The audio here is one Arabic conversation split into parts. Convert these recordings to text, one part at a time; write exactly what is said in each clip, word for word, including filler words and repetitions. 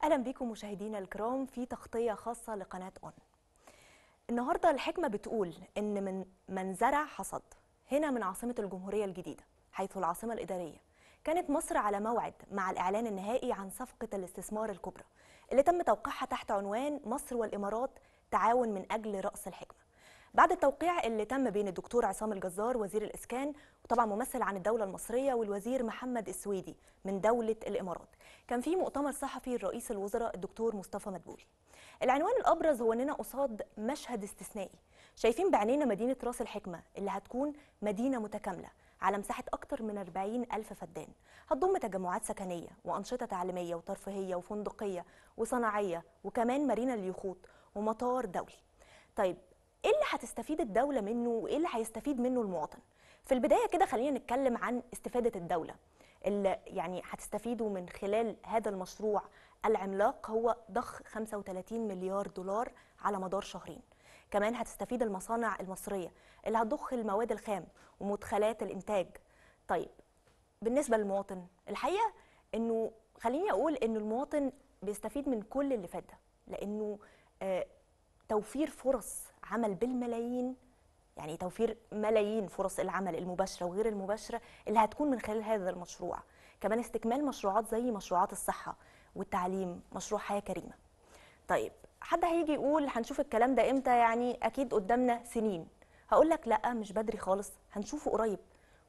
أهلا بكم مشاهدينا الكرام في تغطية خاصة لقناة أون. النهاردة الحكمة بتقول إن من من زرع حصد. هنا من عاصمة الجمهورية الجديدة حيث العاصمة الإدارية كانت مصر على موعد مع الإعلان النهائي عن صفقة الاستثمار الكبرى اللي تم توقيعها تحت عنوان مصر والإمارات تعاون من أجل رأس الحكمة. بعد التوقيع اللي تم بين الدكتور عصام الجزار وزير الإسكان وطبعا ممثل عن الدولة المصرية والوزير محمد السويدي من دولة الإمارات، كان في مؤتمر صحفي لرئيس الوزراء الدكتور مصطفى مدبولي. العنوان الأبرز هو أننا قصاد مشهد استثنائي، شايفين بعينينا مدينة راس الحكمة اللي هتكون مدينة متكاملة على مساحة أكتر من أربعين ألف فدان، هتضم تجمعات سكنية وأنشطة تعليمية وترفيهية وفندقية وصناعية وكمان مارينا لليخوت ومطار دولي. طيب ايه اللي هتستفيد الدولة منه وايه اللي هيستفيد منه المواطن؟ في البداية كده خلينا نتكلم عن استفادة الدولة اللي يعني هتستفيدوا من خلال هذا المشروع العملاق، هو ضخ خمسة وثلاثين مليار دولار على مدار شهرين. كمان هتستفيد المصانع المصرية اللي هتضخ المواد الخام ومدخلات الإنتاج. طيب بالنسبة للمواطن الحقيقة انه خليني اقول ان المواطن بيستفيد من كل اللي فات ده، لانه آه توفير فرص عمل بالملايين، يعني توفير ملايين فرص العمل المباشرة وغير المباشرة اللي هتكون من خلال هذا المشروع. كمان استكمال مشروعات زي مشروعات الصحة والتعليم، مشروع حياة كريمة. طيب حد هيجي يقول هنشوف الكلام ده امتى؟ يعني اكيد قدامنا سنين. هقول لك لا، مش بدري خالص، هنشوفه قريب.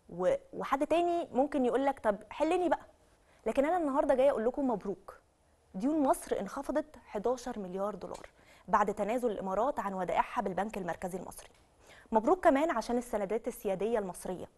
وحد تاني ممكن يقول لك طب حلني بقى. لكن انا النهارده جايه اقول لكم مبروك. ديون مصر انخفضت حداشر مليار دولار بعد تنازل الامارات عن ودائعها بالبنك المركزي المصري. مبروك كمان عشان السندات السياديه المصريه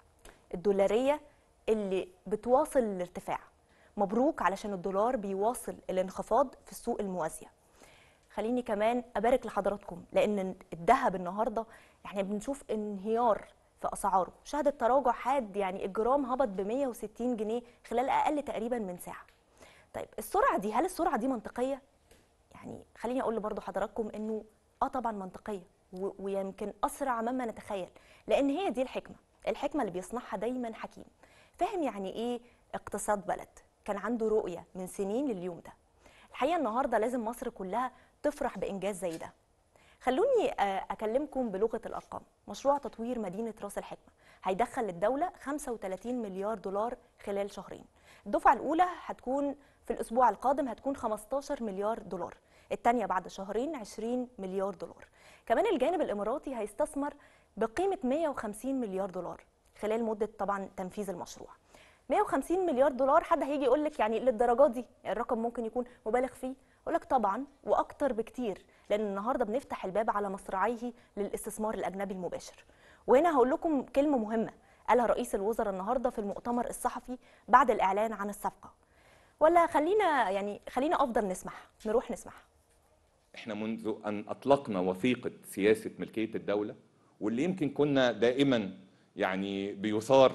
الدولاريه اللي بتواصل الارتفاع. مبروك علشان الدولار بيواصل الانخفاض في السوق الموازيه. خليني كمان ابارك لحضراتكم لان الذهب النهارده يعني بنشوف انهيار في اسعاره، شهدت تراجع حاد، يعني الجرام هبط ب مية وستين جنيه خلال اقل تقريبا من ساعه. طيب السرعه دي، هل السرعه دي منطقيه؟ يعني خليني اقول لبرضه حضراتكم انه اه طبعا منطقيه ويمكن اسرع مما نتخيل، لان هي دي الحكمه، الحكمه اللي بيصنعها دايما حكيم فاهم يعني ايه اقتصاد بلد، كان عنده رؤيه من سنين لليوم ده. الحقيقه النهارده لازم مصر كلها تفرح بانجاز زي ده. خلوني اكلمكم بلغه الارقام. مشروع تطوير مدينه راس الحكمه هيدخل للدوله خمسة وثلاثين مليار دولار خلال شهرين. الدفعه الاولى هتكون في الاسبوع القادم، هتكون خمستاشر مليار دولار، الثانيه بعد شهرين عشرين مليار دولار. كمان الجانب الاماراتي هيستثمر بقيمه مية وخمسين مليار دولار خلال مده طبعا تنفيذ المشروع. مية وخمسين مليار دولار، حد هيجي يقول لك يعني للدرجه دي الرقم ممكن يكون مبالغ فيه؟ اقول لك طبعا واكتر بكتير، لان النهارده بنفتح الباب على مصراعيه للاستثمار الاجنبي المباشر. وهنا هقول لكم كلمه مهمه قالها رئيس الوزراء النهارده في المؤتمر الصحفي بعد الاعلان عن الصفقه، ولا خلينا يعني خلينا افضل نسمعها، نروح نسمعها. احنا منذ ان اطلقنا وثيقه سياسه ملكيه الدوله، واللي يمكن كنا دائما يعني بيثار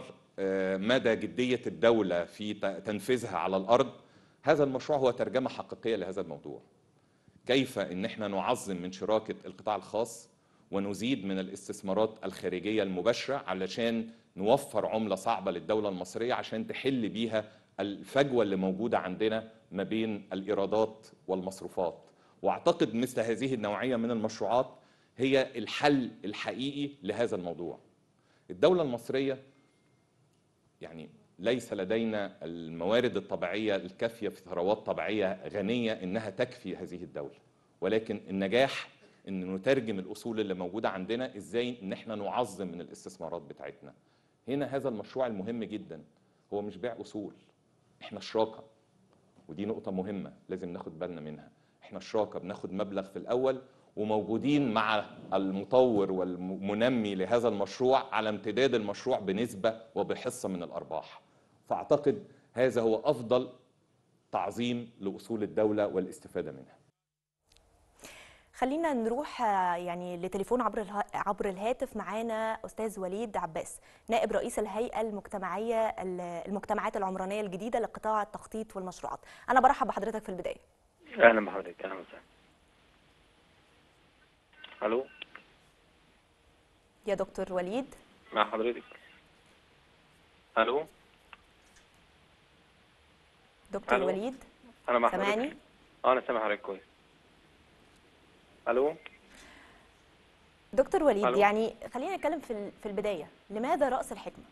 مدى جديه الدوله في تنفيذها على الارض، هذا المشروع هو ترجمه حقيقيه لهذا الموضوع. كيف ان احنا نعظم من شراكه القطاع الخاص ونزيد من الاستثمارات الخارجيه المباشره علشان نوفر عمله صعبه للدوله المصريه عشان تحل بيها الفجوه اللي موجوده عندنا ما بين الايرادات والمصروفات. واعتقد مثل هذه النوعيه من المشروعات هي الحل الحقيقي لهذا الموضوع. الدوله المصريه يعني ليس لدينا الموارد الطبيعيه الكافيه في ثروات طبيعيه غنيه انها تكفي هذه الدوله، ولكن النجاح ان نترجم الاصول اللي موجوده عندنا ازاي ان احنا نعظم من الاستثمارات بتاعتنا. هنا هذا المشروع المهم جدا هو مش بيع اصول، احنا شراكه، ودي نقطه مهمه لازم ناخد بالنا منها. احنا شراكه بناخد مبلغ في الاول وموجودين مع المطور والمنمي لهذا المشروع على امتداد المشروع بنسبه وبحصه من الارباح. فاعتقد هذا هو افضل تعظيم لاصول الدوله والاستفاده منها. خلينا نروح يعني لتليفون عبر عبر الهاتف. معانا استاذ وليد عباس، نائب رئيس الهيئه المجتمعيه المجتمعات العمرانيه الجديده لقطاع التخطيط والمشروعات. انا برحب بحضرتك في البدايه. اهلا بحضرتك. اهلا وسهلا. الو يا دكتور وليد. مع حضرتك. الو دكتور ألو. وليد انا مع سامعني؟ حضرتك. اه انا سامع حضرتك كويس. الو. دكتور وليد، الو. يعني خلينا نتكلم في ال- في البدايه، لماذا رأس الحكمه؟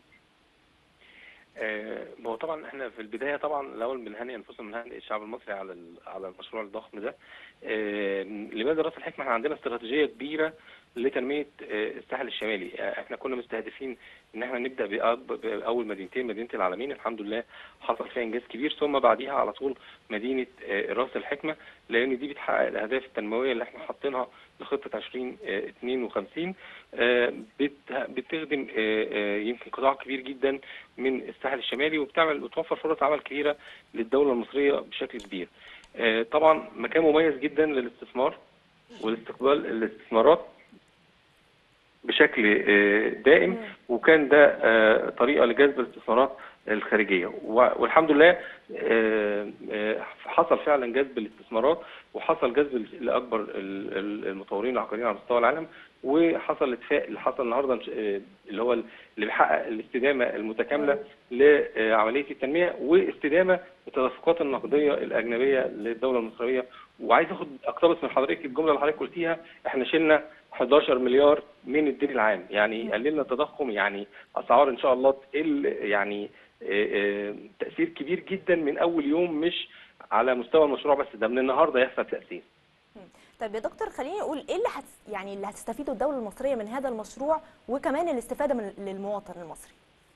آه هو طبعا احنا في البدايه طبعا الاول بنهنئ انفسنا بنهنئ الشعب المصري على ال- على المشروع الضخم ده. آه لماذا راس الحكمه؟ احنا عندنا استراتيجيه كبيره لتنميه آه الساحل الشمالي. آه احنا كنا مستهدفين ان احنا نبدا بأب- باول مدينتين، مدينه العلمين الحمد لله حصل فيها انجاز كبير، ثم بعديها على طول مدينه آه راس الحكمه، لان دي بتحقق الاهداف التنمويه اللي احنا حاطينها لخطه عشرين اتنين وخمسين. آه بت- بتخدم آه آه يمكن قطاع كبير جدا من الساحل الشمالي، وبتعمل بتوفر فرص عمل كبيره للدوله المصريه بشكل كبير. آه طبعا مكان مميز جدا للاستثمار والاستقبال الاستثمارات بشكل آه، دائم، مم. وكان ده آه، طريقه لجذب الاستثمارات الخارجيه، و- والحمد لله آه، آه، حصل فعلا جذب الاستثمارات، وحصل جذب لاكبر ال- ال- المطورين العقاريين على مستوى العالم، وحصل الاتفاق اللي حصل النهارده آه، اللي هو اللي بيحقق الاستدامه المتكامله لعمليه التنميه، واستدامه التدفقات النقديه الاجنبيه للدوله المصريه. وعايز اخد اقتبس من حضرتك الجمله اللي حضرتك قلتيها، احنا شلنا حداشر مليار من الدين العام، يعني مم. قللنا التضخم، يعني اسعار ان شاء الله تقل، يعني آه، آه، تاثير كبير جدا من اول يوم، مش على مستوى المشروع بس، ده من النهارده يحصل تاثير. مم. طيب يا دكتور، خليني اقول ايه اللي هت... يعني اللي هتستفيده الدوله المصريه من هذا المشروع، وكمان الاستفاده من للمواطن المصري.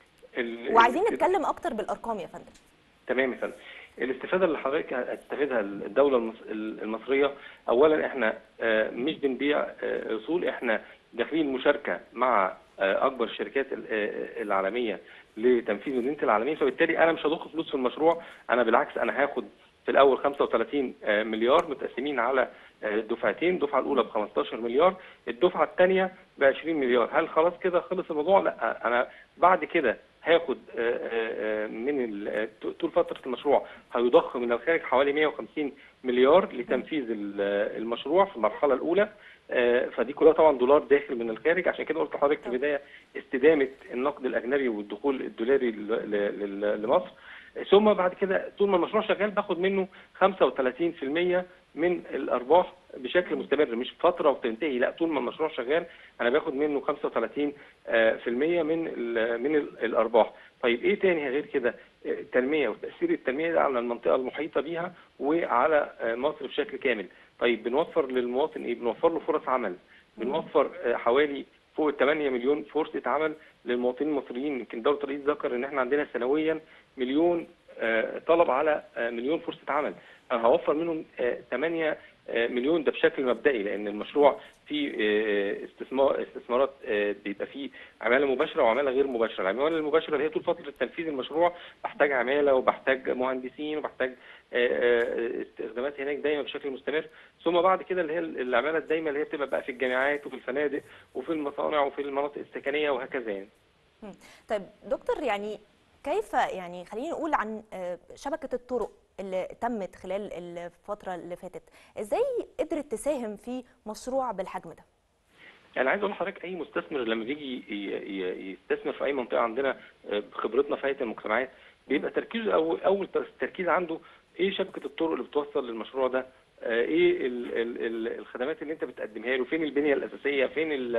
ال- وعايزين ال- نتكلم اكتر بالارقام يا فندم. تمام يا فندم. الاستفاده اللي حضرتك هتستفيدها الدوله المص- المصريه، اولا احنا آه، مش بنبيع آه، اصول، احنا داخلين مشاركه مع آه، اكبر الشركات ال- آه، العالميه لتنفيذ مدينه العالمين، فبالتالي انا مش هضخ فلوس في المشروع، انا بالعكس انا هاخد في الاول خمسة وثلاثين آه، مليار متقسمين على آه، دفعتين، الدفعه الاولى ب خمستاشر مليار، الدفعه الثانيه ب عشرين مليار. هل خلاص كده خلص الموضوع؟ لا، انا بعد كده هاخد آه، آه، آه، من ال- طول فتره المشروع هيضخ من الخارج حوالي مية وخمسين مليار لتنفيذ ال- المشروع في المرحله الاولى. آه، فدي كلها طبعا دولار داخل من الخارج، عشان كده قلت لحضرتك في البدايه استدامه النقد الاجنبي والدخول الدولاري ل- ل- ل- لمصر. ثم بعد كده طول ما المشروع شغال باخد منه خمسة وثلاثين في المية من الارباح بشكل مستمر، مش فتره وتنتهي، لا، طول ما المشروع شغال انا باخد منه خمسة وثلاثين في المية من ال من ال الارباح. طيب ايه تاني غير كده؟ التنميه وتاثير التنميه ده على المنطقه المحيطه بيها وعلى مصر بشكل كامل. طيب بنوفر للمواطن ايه؟ بنوفر له فرص عمل، بنوفر حوالي فوق ثمانية مليون فرصه عمل للمواطنين المصريين. يمكن دوله الرئيس ذكر ان احنا عندنا سنويا مليون آه، طلب على آه، مليون فرصه عمل، انا هوفر منهم آه، ثمانية آه، مليون، ده بشكل مبدئي، لان المشروع فيه آه، استثمار استثمارات آه، بيبقى فيه عماله مباشره وعماله غير مباشره. العماله المباشره اللي هي طول فتره تنفيذ المشروع بحتاج عماله وبحتاج مهندسين وبحتاج آه، آه، استخدامات هناك دايما بشكل مستمر. ثم بعد كده اللي هي العماله الدايمه اللي هي بتبقى بقى في الجامعات وفي الفنادق وفي المصانع وفي المناطق السكنيه وهكذا يعني. مم. طيب دكتور، يعني كيف، يعني خلينا نقول عن آه، شبكة الطرق اللي تمت خلال الفترة اللي فاتت، ازاي قدرت تساهم في مشروع بالحجم ده؟ يعني عايز اقول لحضرتك اي مستثمر لما بيجي ي- ي- يستثمر في اي منطقه عندنا آه، بخبرتنا في هيئه المجتمعات، بيبقى تركيزه اول اول تركيز عنده ايه شبكه الطرق اللي بتوصل للمشروع ده، آه، ايه ال ال ال الخدمات اللي انت بتقدمها له، فين البنيه الاساسيه، فين ال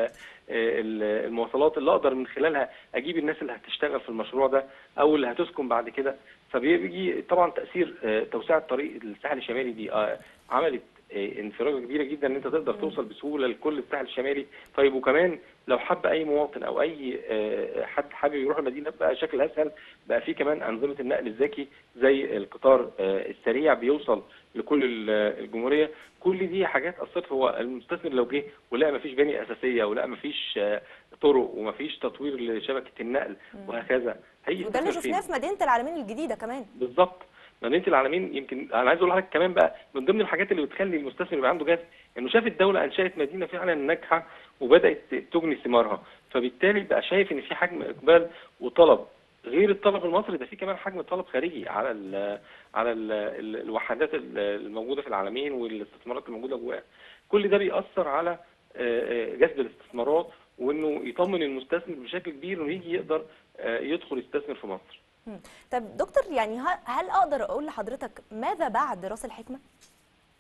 ال المواصلات اللي اقدر من خلالها اجيب الناس اللي هتشتغل في المشروع ده او اللي هتسكن بعد كده. فبيجي طبعا تاثير آه، توسعه طريق الساحل الشمالي دي آه، عملت آه، انفراجه كبيره جدا ان انت تقدر توصل بسهوله لكل الساحل الشمالي. طيب وكمان لو حب اي مواطن او اي آه، حد حابب يروح المدينه بقى شكل اسهل، بقى في كمان انظمه النقل الذكي زي القطار آه، السريع بيوصل لكل ال- الجمهوريه. كل دي حاجات اثرت. هو المستثمر لو جه ولقى مفيش بنيه اساسيه ولقى مفيش آه، طرق ومفيش تطوير لشبكه النقل وهكذا، هيجي وده اللي يستثمر شفناه فين؟ في مدينة العالمين الجديدة كمان. بالظبط. مدينه العالمين يمكن انا عايز اقول لحضرتك كمان بقى من ضمن الحاجات اللي بتخلي المستثمر يبقى عنده جذب انه شاف الدوله انشات مدينه فعلا ناجحه وبدات تجني ثمارها، فبالتالي بقى شايف ان في حجم اقبال وطلب غير الطلب المصري، ده في كمان حجم طلب خارجي على ال على ال الوحدات الموجوده في العالمين والاستثمارات الموجوده جواها. كل ده بيأثر على آه، آه، جذب الاستثمارات وانه يطمن المستثمر بشكل كبير انه يجي يقدر آه، يدخل يستثمر في مصر. مم. طب دكتور، يعني ه- هل اقدر اقول لحضرتك ماذا بعد راس الحكمة؟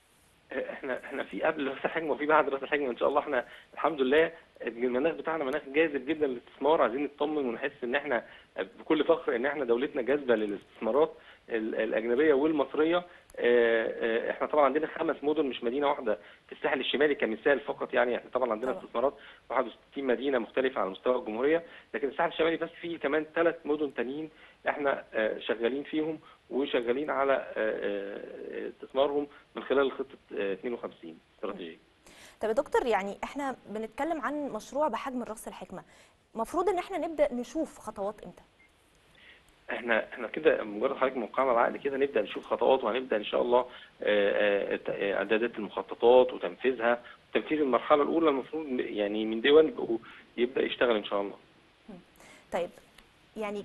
احنا احنا في قبل راس الحكمه وفي بعد راس الحكمه ان شاء الله. احنا الحمد لله المناخ بتاعنا مناخ جاذب جدا للاستثمار. عايزين نطمن ونحس ان احنا بكل فخر ان احنا دولتنا جاذبه للاستثمارات الاجنبيه والمصريه. احنا طبعا عندنا خمس مدن مش مدينه واحده في الساحل الشمالي كمثال فقط. يعني احنا طبعا عندنا استثمارات واحد وستين مدينه مختلفه على مستوى الجمهوريه، لكن الساحل الشمالي بس فيه كمان ثلاث مدن تانيين احنا شغالين فيهم وشغالين على استثمارهم من خلال خطه اثنين وخمسين استراتيجيه. طب يا دكتور، يعني احنا بنتكلم عن مشروع بحجم راس الحكمه، المفروض ان احنا نبدا نشوف خطوات امتى؟ احنا احنا كده مجرد حضرتك موقعنا العقد كده نبدا نشوف خطوات، وهنبدا ان شاء الله اعدادات المخططات وتنفيذها. تنفيذ المرحله الاولى المفروض يعني من دي واحد يبدا يشتغل ان شاء الله. طيب يعني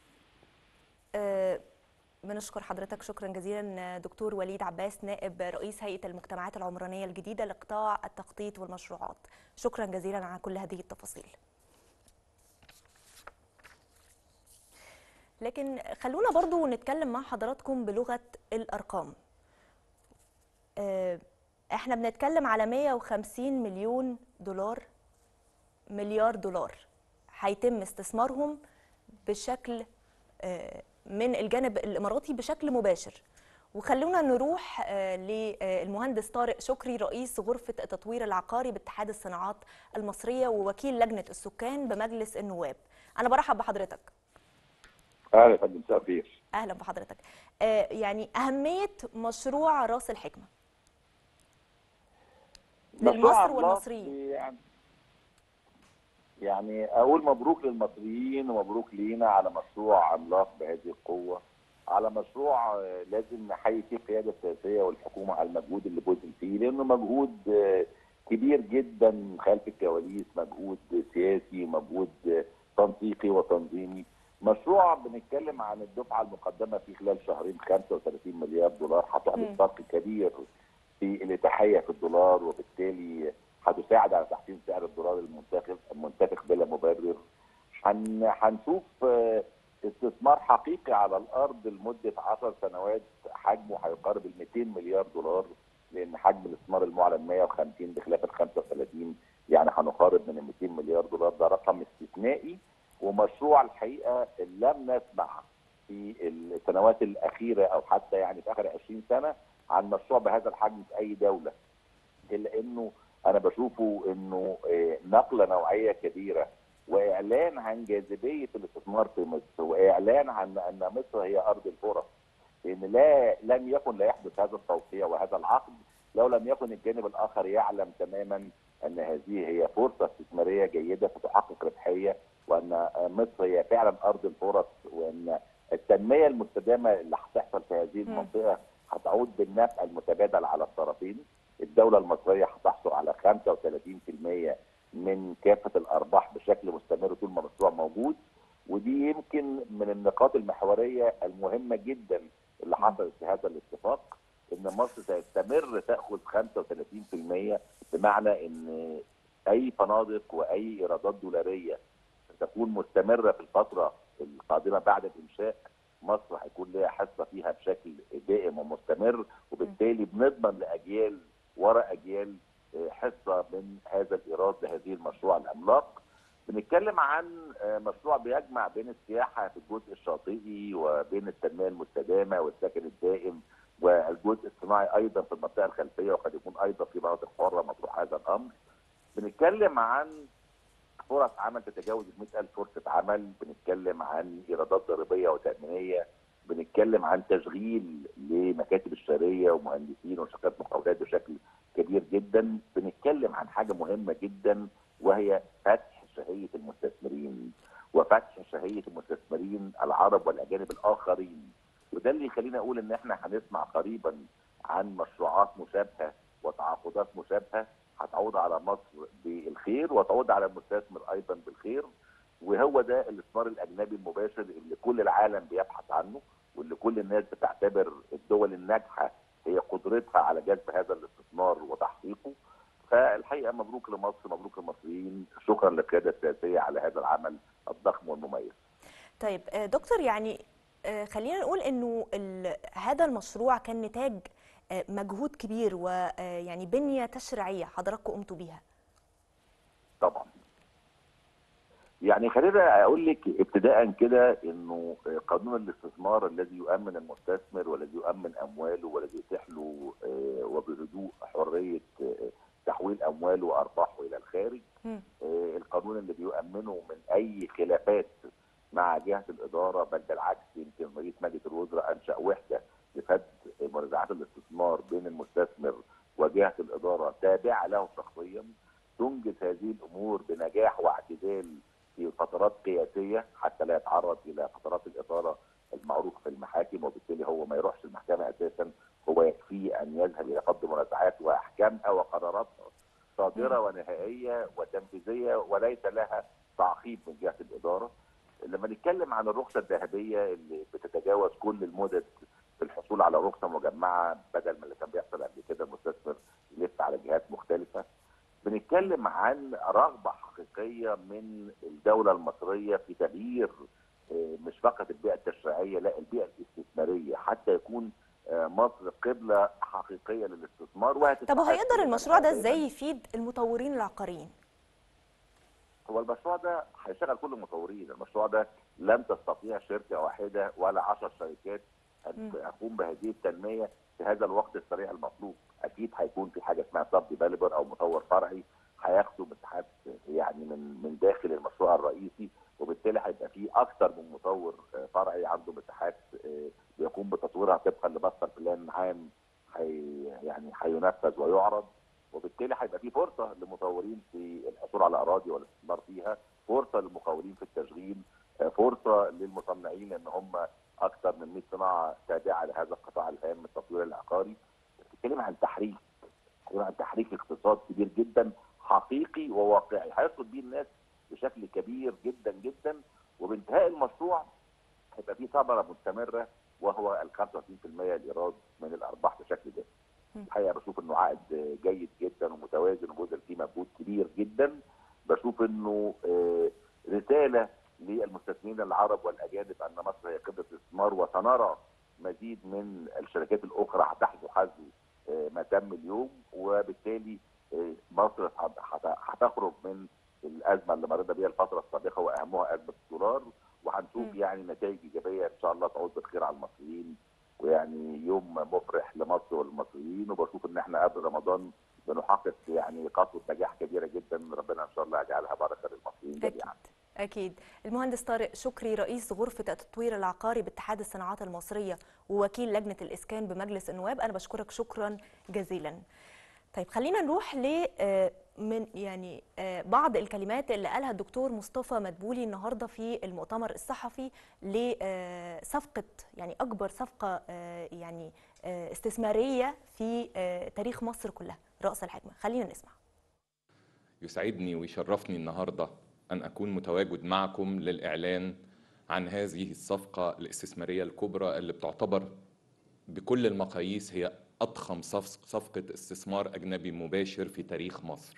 أه بنشكر حضرتك شكرا جزيلا دكتور وليد عباس، نائب رئيس هيئه المجتمعات العمرانيه الجديده لقطاع التخطيط والمشروعات. شكرا جزيلا على كل هذه التفاصيل. لكن خلونا برضو نتكلم مع حضراتكم بلغة الأرقام. احنا بنتكلم على مئة وخمسين مليون دولار، مليار دولار هيتم استثمارهم بشكل من الجانب الإماراتي بشكل مباشر. وخلونا نروح للمهندس طارق شكري رئيس غرفة التطوير العقاري باتحاد الصناعات المصرية ووكيل لجنة السكان بمجلس النواب. أنا برحب بحضرتك. اهلا يا فندم، مساء الخير. اهلا بحضرتك. آه يعني اهميه مشروع راس الحكمه لمصر والمصريين. يعني يعني اقول مبروك للمصريين ومبروك لينا على مشروع عملاق بهذه القوه، على مشروع لازم نحيي فيه القياده السياسيه والحكومه على المجهود اللي بذل فيه، لانه مجهود كبير جدا خلف الكواليس، مجهود سياسي، مجهود تنسيقي وتنظيمي. مشروع بنتكلم عن الدفعه المقدمه في خلال شهرين خمسة وثلاثين مليار دولار، هتحدث فرق كبير في الاتحيه في الدولار، وبالتالي هتساعد على تحسين سعر الدولار المنتخب المنتفخ بلا مبرر. هنشوف استثمار حقيقي على الارض لمده عشر سنوات حجمه هيقارب ال مئتين مليار دولار، لان حجم الاستثمار المعلن مئة وخمسين بخلاف ال خمسة وثلاثين، يعني هنقارب من ال مئتين مليار دولار. ده رقم استثنائي، ومشروع الحقيقه لم نسمع في السنوات الاخيره او حتى يعني في اخر عشرين سنه عن مشروع بهذا الحجم في اي دوله، الا انه انا بشوفه انه نقله نوعيه كبيره، واعلان عن جاذبيه الاستثمار في مصر، واعلان عن ان مصر هي ارض الفرص، لان لا لم يكن لا يحدث هذا التوقيع وهذا العقد لو لم يكن الجانب الاخر يعلم تماما ان هذه هي فرصه استثماريه جيده ستحقق ربحيه، وان مصر هي فعلا ارض الفرص، وان التنميه المستدامه اللي هتحصل في هذه المنطقه هتعود بالنفع المتبادل على الطرفين. الدوله المصريه هتحصل على خمسة وثلاثين بالمئة من كافه الارباح بشكل مستمر طول ما المشروع موجود، ودي يمكن من النقاط المحوريه المهمه جدا اللي حصلت في هذا الاتفاق، ان مصر تستمر تاخذ خمسة وثلاثين بالمئة، بمعنى ان اي فنادق واي ايرادات دولاريه تكون مستمره في الفتره القادمه بعد الانشاء، مصر هيكون لها حصه فيها بشكل دائم ومستمر، وبالتالي بنضمن لاجيال وراء اجيال حصه من هذا الايراد لهذه المشروع العملاق. بنتكلم عن مشروع بيجمع بين السياحه في الجزء الشاطئي وبين التنميه المستدامه والسكن الدائم والجزء الصناعي ايضا في المنطقه الخلفيه، وقد يكون ايضا في مناطق حره مطروح هذا الامر. بنتكلم عن فرص عمل تتجاوز مئة ألف فرصه عمل، بنتكلم عن ايرادات ضريبيه وتامينيه، بنتكلم عن تشغيل لمكاتب الشريه ومهندسين وشركات مقاولات بشكل كبير جدا، بنتكلم عن حاجه مهمه جدا وهي فتح شهيه المستثمرين وفتح شهيه المستثمرين العرب والاجانب الاخرين. وده اللي يخلينا اقول ان احنا هنسمع قريبا عن مشروعات مشابهه وتعاقدات مشابهه هتعود على مصر بالخير وتعود على المستثمر ايضا بالخير. وهو ده الاستثمار الاجنبي المباشر اللي كل العالم بيبحث عنه، واللي كل الناس بتعتبر الدول الناجحه هي قدرتها على جذب هذا الاستثمار وتحقيقه. فالحقيقه مبروك لمصر، مبروك للمصريين، شكرا للقياده السياسيه على هذا العمل الضخم والمميز. طيب دكتور، يعني خلينا نقول انه هذا المشروع كان نتاج مجهود كبير ويعني بنية تشريعية حضراتكم قمتوا بيها. طبعا. يعني خلينا اقول لك ابتداء كده انه قانون الاستثمار الذي يؤمن المستثمر والذي يؤمن امواله والذي يتيح له وبهدوء حريه تحويل امواله وارباحه الى الخارج، م. القانون اللي بيؤمنه من اي خلافات مع جهه الاداره، بل بالعكس يمكن رئيس مجلس الوزراء انشا وحده لفد منازعات الاستثمار بين المستثمر وجهه الاداره تابعه له شخصيا، تنجز هذه الامور بنجاح واعتدال في فترات قياسيه حتى لا يتعرض الى فترات الاطاله المعروفه في المحاكم، وبالتالي هو ما يروحش المحكمه اساسا، هو يكفيه ان يذهب الى فض منازعات واحكامها وقراراتها صادره ونهائيه وتنفيذيه وليس لها تعقيب من جهه الاداره. لما نتكلم عن الرخصه الذهبيه اللي بتتجاوز كل المدد في الحصول على رخصه مجمعه بدل ما اللي كان بيحصل قبل كده المستثمر يلف على جهات مختلفه، بنتكلم عن رغبه حقيقيه من الدوله المصريه في تغيير مش فقط البيئه التشريعيه، لا البيئه الاستثماريه، حتى يكون مصر قبله حقيقيه للاستثمار. وهتتحقق. طب وهيقدر المشروع ده ازاي يفيد المطورين العقاريين؟ هو المشروع ده هيشغل كل المطورين، المشروع ده لن تستطيع شركه واحده ولا عشر شركات ان تقوم بهذه التنميه في هذا الوقت السريع المطلوب. اكيد هيكون في حاجه اسمها سب ديفلوبر او مطور فرعي هياخدوا مساحات يعني من من داخل المشروع الرئيسي، وبالتالي هيبقى في اكثر من مطور فرعي عنده مساحات بيقوم بتطويرها طبقا لماستر بلان عام حي يعني هينفذ ويعرض، وبالتالي هيبقى في فرصه لمطورين في الحصول على اراضي والاستثمار فيها، فرصه للمقاولين في التشغيل، فرصه للمصنعين ان هم اكثر من مئة صناعه تابعه لهذا القطاع الهام من التطوير العقاري. بتتكلم عن تحريك، عن تحريك اقتصاد كبير جدا حقيقي وواقعي هيصل بيه الناس بشكل كبير جدا جدا، وبانتهاء المشروع هيبقى فيه ثمره مستمره وهو ال خمسة وعشرين بالمئة الايراد من الارباح بشكل دائم. الحقيقه بشوف انه عائد جيد جدا ومتوازن وبذل فيه مجهود كبير جدا. بشوف انه رساله للمستثمرين العرب والاجانب ان مصر هي قبله الاستثمار، وسنرى مزيد من الشركات الاخرى هتحذو حذو ما تم اليوم، وبالتالي مصر هتخرج من الازمه اللي مرينا بيها الفتره السابقه واهمها ازمه الدولار، وهنشوف يعني نتائج ايجابيه ان شاء الله تعود بالخير على المصريين، ويعني يوم مفرح لمصر والمصريين. وبشوف ان احنا قبل رمضان بنحقق يعني خطوه نجاح كبيره جدا، ربنا ان شاء الله يجعلها بركه للمصريين جميعا. أكيد. المهندس طارق شكري رئيس غرفة التطوير العقاري باتحاد الصناعات المصرية ووكيل لجنة الإسكان بمجلس النواب، أنا بشكرك شكرا جزيلا. طيب خلينا نروح ل من يعني بعض الكلمات اللي قالها الدكتور مصطفى مدبولي النهارده في المؤتمر الصحفي لصفقة يعني أكبر صفقة يعني استثمارية في تاريخ مصر كلها، رأس الحكمة. خلينا نسمع. يسعدني ويشرفني النهارده أن أكون متواجد معكم للإعلان عن هذه الصفقة الاستثمارية الكبرى اللي بتعتبر بكل المقاييس هي أضخم صفقة استثمار أجنبي مباشر في تاريخ مصر،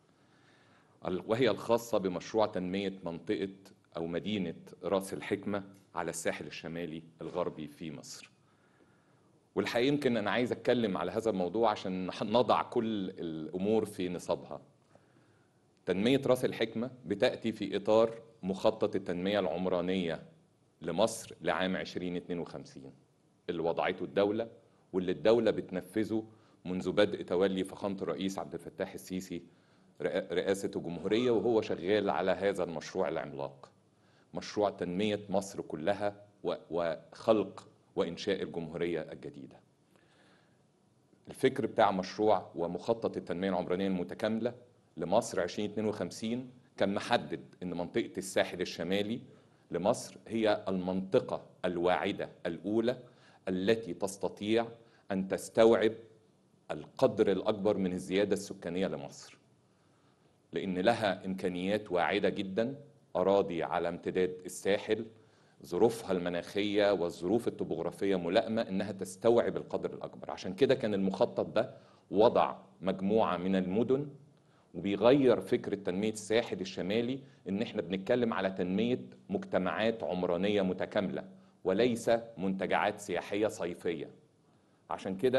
وهي الخاصة بمشروع تنمية منطقة أو مدينة رأس الحكمة على الساحل الشمالي الغربي في مصر. والحقيقة يمكن أنا عايز أتكلم على هذا الموضوع عشان نضع كل الأمور في نصابها. تنمية رأس الحكمة بتأتي في إطار مخطط التنمية العمرانية لمصر لعام عشرين اثنين وخمسين اللي وضعته الدولة، واللي الدولة بتنفذه منذ بدء تولي فخامة الرئيس عبد الفتاح السيسي رئاسة الجمهورية، وهو شغال على هذا المشروع العملاق، مشروع تنمية مصر كلها وخلق وإنشاء الجمهورية الجديدة. الفكر بتاع مشروع ومخطط التنمية العمرانية المتكاملة لمصر عشرين اثنين وخمسين كان محدد أن منطقة الساحل الشمالي لمصر هي المنطقة الواعدة الأولى التي تستطيع أن تستوعب القدر الأكبر من الزيادة السكانية لمصر، لأن لها إمكانيات واعدة جدا، أراضي على امتداد الساحل، ظروفها المناخية والظروف الطبوغرافية ملائمة إنها تستوعب القدر الأكبر. عشان كده كان المخطط ده وضع مجموعة من المدن، وبيغير فكرة تنمية الساحل الشمالي إن إحنا بنتكلم على تنمية مجتمعات عمرانية متكاملة وليس منتجعات سياحية صيفية. عشان كده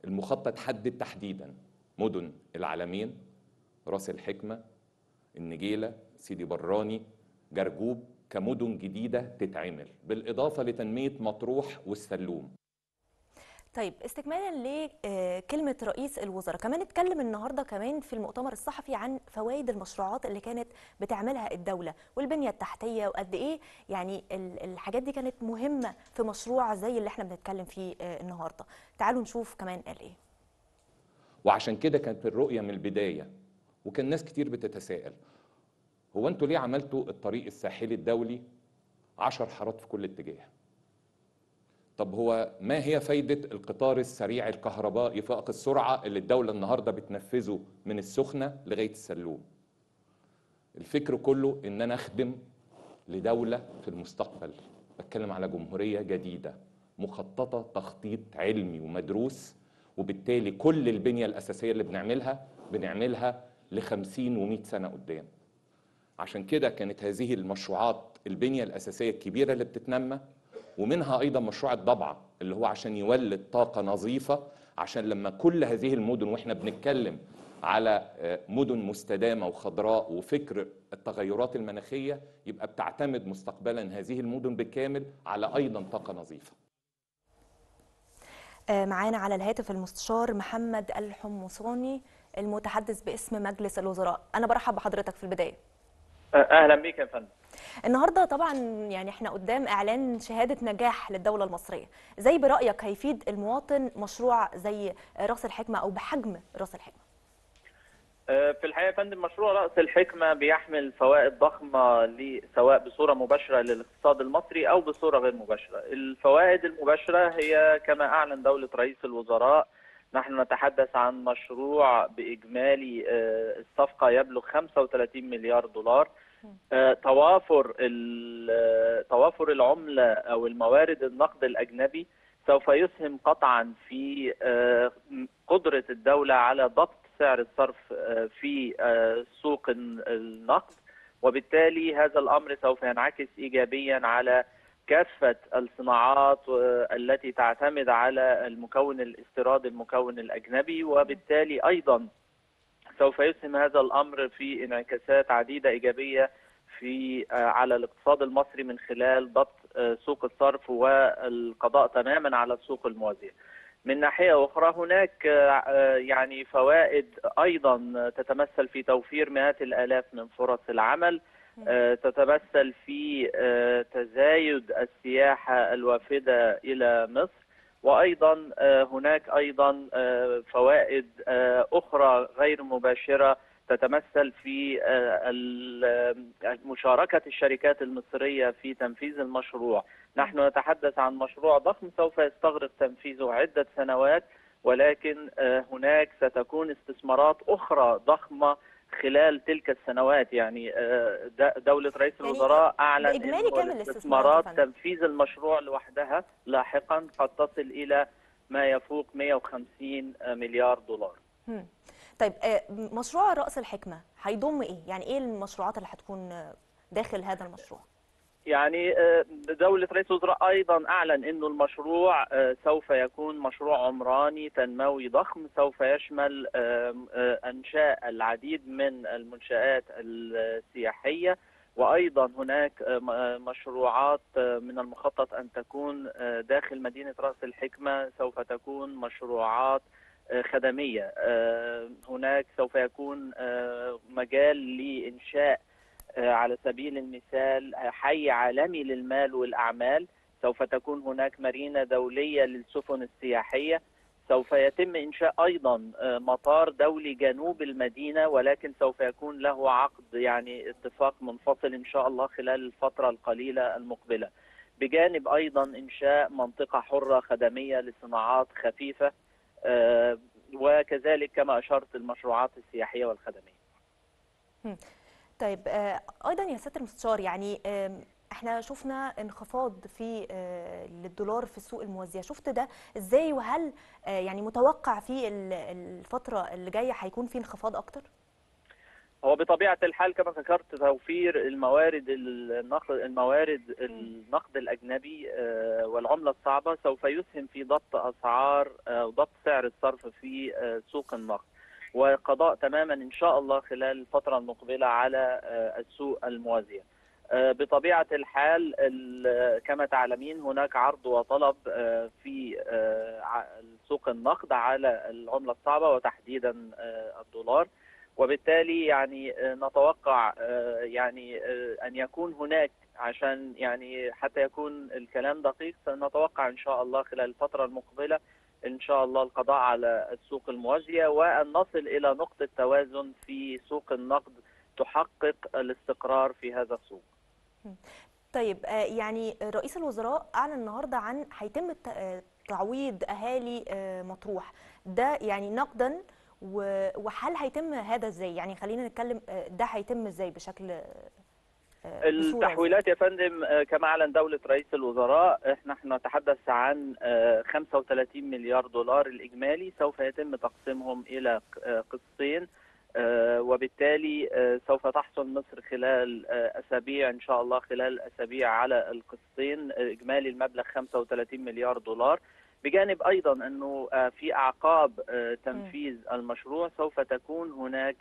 المخطط حدد تحديدا مدن العلمين، راس الحكمة، النجيلة، سيدي براني، جرجوب كمدن جديدة تتعمل، بالإضافة لتنمية مطروح والسلوم. طيب استكمالا لكلمة رئيس الوزراء، كمان اتكلم النهاردة كمان في المؤتمر الصحفي عن فوائد المشروعات اللي كانت بتعملها الدولة والبنية التحتية، وقد ايه يعني الحاجات دي كانت مهمة في مشروع زي اللي احنا بنتكلم فيه النهاردة. تعالوا نشوف كمان قال ايه. وعشان كده كانت الرؤية من البداية، وكان ناس كتير بتتساءل هو انتوا ليه عملتوا الطريق الساحلي الدولي عشر حارات في كل اتجاه؟ طب هو ما هي فايدة القطار السريع الكهربائي فائق السرعة اللي الدولة النهاردة بتنفذه من السخنة لغاية السلوم؟ الفكر كله ان انا اخدم لدولة في المستقبل، بتكلم على جمهورية جديدة مخططة تخطيط علمي ومدروس، وبالتالي كل البنية الأساسية اللي بنعملها بنعملها لخمسين ومئة سنة قدام. عشان كده كانت هذه المشروعات البنية الأساسية الكبيرة اللي بتتنمى، ومنها أيضا مشروع الضبعة اللي هو عشان يولد طاقة نظيفة، عشان لما كل هذه المدن وإحنا بنتكلم على مدن مستدامة وخضراء وفكر التغيرات المناخية، يبقى بتعتمد مستقبلا هذه المدن بالكامل على أيضا طاقة نظيفة. معانا على الهاتف المستشار محمد الحمصاني المتحدث باسم مجلس الوزراء. أنا برحب بحضرتك في البداية. اهلا بيك يا فندم. النهارده طبعا يعني احنا قدام اعلان شهاده نجاح للدوله المصريه، زي برايك هيفيد المواطن مشروع زي راس الحكمه او بحجم راس الحكمه؟ في الحقيقه يا فندم مشروع راس الحكمه بيحمل فوائد ضخمه سواء بصوره مباشره للاقتصاد المصري او بصوره غير مباشره. الفوائد المباشره هي كما اعلن دوله رئيس الوزراء، نحن نتحدث عن مشروع باجمالي الصفقه يبلغ خمسة وثلاثين مليار دولار. توافر توافر العمله او الموارد النقد الاجنبي سوف يسهم قطعا في قدره الدوله على ضبط سعر الصرف في سوق النقد، وبالتالي هذا الامر سوف ينعكس ايجابيا على كافه الصناعات التي تعتمد على المكون الاستيرادي المكون الاجنبي، وبالتالي ايضا سوف يسهم هذا الامر في انعكاسات عديده ايجابيه في على الاقتصاد المصري من خلال ضبط سوق الصرف والقضاء تماما على السوق الموازيه. من ناحيه اخرى هناك يعني فوائد ايضا تتمثل في توفير مئات الالاف من فرص العمل، تتمثل في تزايد السياحه الوافده الى مصر، وايضا هناك ايضا فوائد اخرى غير مباشره تتمثل في مشاركه الشركات المصريه في تنفيذ المشروع. نحن نتحدث عن مشروع ضخم سوف يستغرق تنفيذه عده سنوات، ولكن هناك ستكون استثمارات اخرى ضخمه خلال تلك السنوات. يعني دولة رئيس الوزراء أعلن أن استثمارات تنفيذ المشروع لوحدها لاحقا قد تصل إلى ما يفوق مئة وخمسين مليار دولار. هم. طيب مشروع رأس الحكمة هيضم إيه؟ يعني إيه المشروعات اللي هتكون داخل هذا المشروع؟ يعني دولة رئيس الوزراء أيضا أعلن أنه المشروع سوف يكون مشروع عمراني تنموي ضخم، سوف يشمل إنشاء العديد من المنشآت السياحية، وأيضا هناك مشروعات من المخطط أن تكون داخل مدينة رأس الحكمة، سوف تكون مشروعات خدمية. هناك سوف يكون مجال لإنشاء على سبيل المثال حي عالمي للمال والأعمال، سوف تكون هناك مارينا دولية للسفن السياحية، سوف يتم إنشاء أيضا مطار دولي جنوب المدينة، ولكن سوف يكون له عقد يعني اتفاق منفصل إن شاء الله خلال الفترة القليلة المقبلة، بجانب أيضا إنشاء منطقة حرة خدمية لصناعات خفيفة، وكذلك كما أشرت المشروعات السياحية والخدمية. طيب ايضا يا سياده المستشار، يعني احنا شفنا انخفاض في للدولار في السوق الموازيه، شفت ده ازاي؟ وهل يعني متوقع في الفتره اللي جايه هيكون في انخفاض اكتر؟ هو بطبيعة الحال كما ذكرت توفير الموارد النقد الموارد النقد الأجنبي والعملة الصعبة سوف يسهم في ضبط أسعار وضبط سعر الصرف في سوق النقد، وقضاء تماما إن شاء الله خلال الفترة المقبلة على السوق الموازية. بطبيعة الحال كما تعلمين هناك عرض وطلب في سوق النقد على العملة الصعبة وتحديدا الدولار، وبالتالي يعني نتوقع يعني أن يكون هناك، عشان يعني حتى يكون الكلام دقيق، سنتوقع إن شاء الله خلال الفترة المقبلة إن شاء الله القضاء على السوق الموازية، وأن نصل إلى نقطة توازن في سوق النقد تحقق الاستقرار في هذا السوق. طيب يعني رئيس الوزراء أعلن النهارده عن هيتم تعويض أهالي مطروح ده يعني نقدا، وهل هيتم هذا ازاي؟ يعني خلينا نتكلم ده هيتم ازاي بشكل التحويلات يا فندم كما اعلن دولة رئيس الوزراء، احنا نتحدث عن خمسة وثلاثين مليار دولار الاجمالي، سوف يتم تقسيمهم الى قسطين، وبالتالي سوف تحصل مصر خلال اسابيع ان شاء الله خلال اسابيع على القسطين اجمالي المبلغ خمسة وثلاثين مليار دولار، بجانب ايضا انه في اعقاب تنفيذ المشروع سوف تكون هناك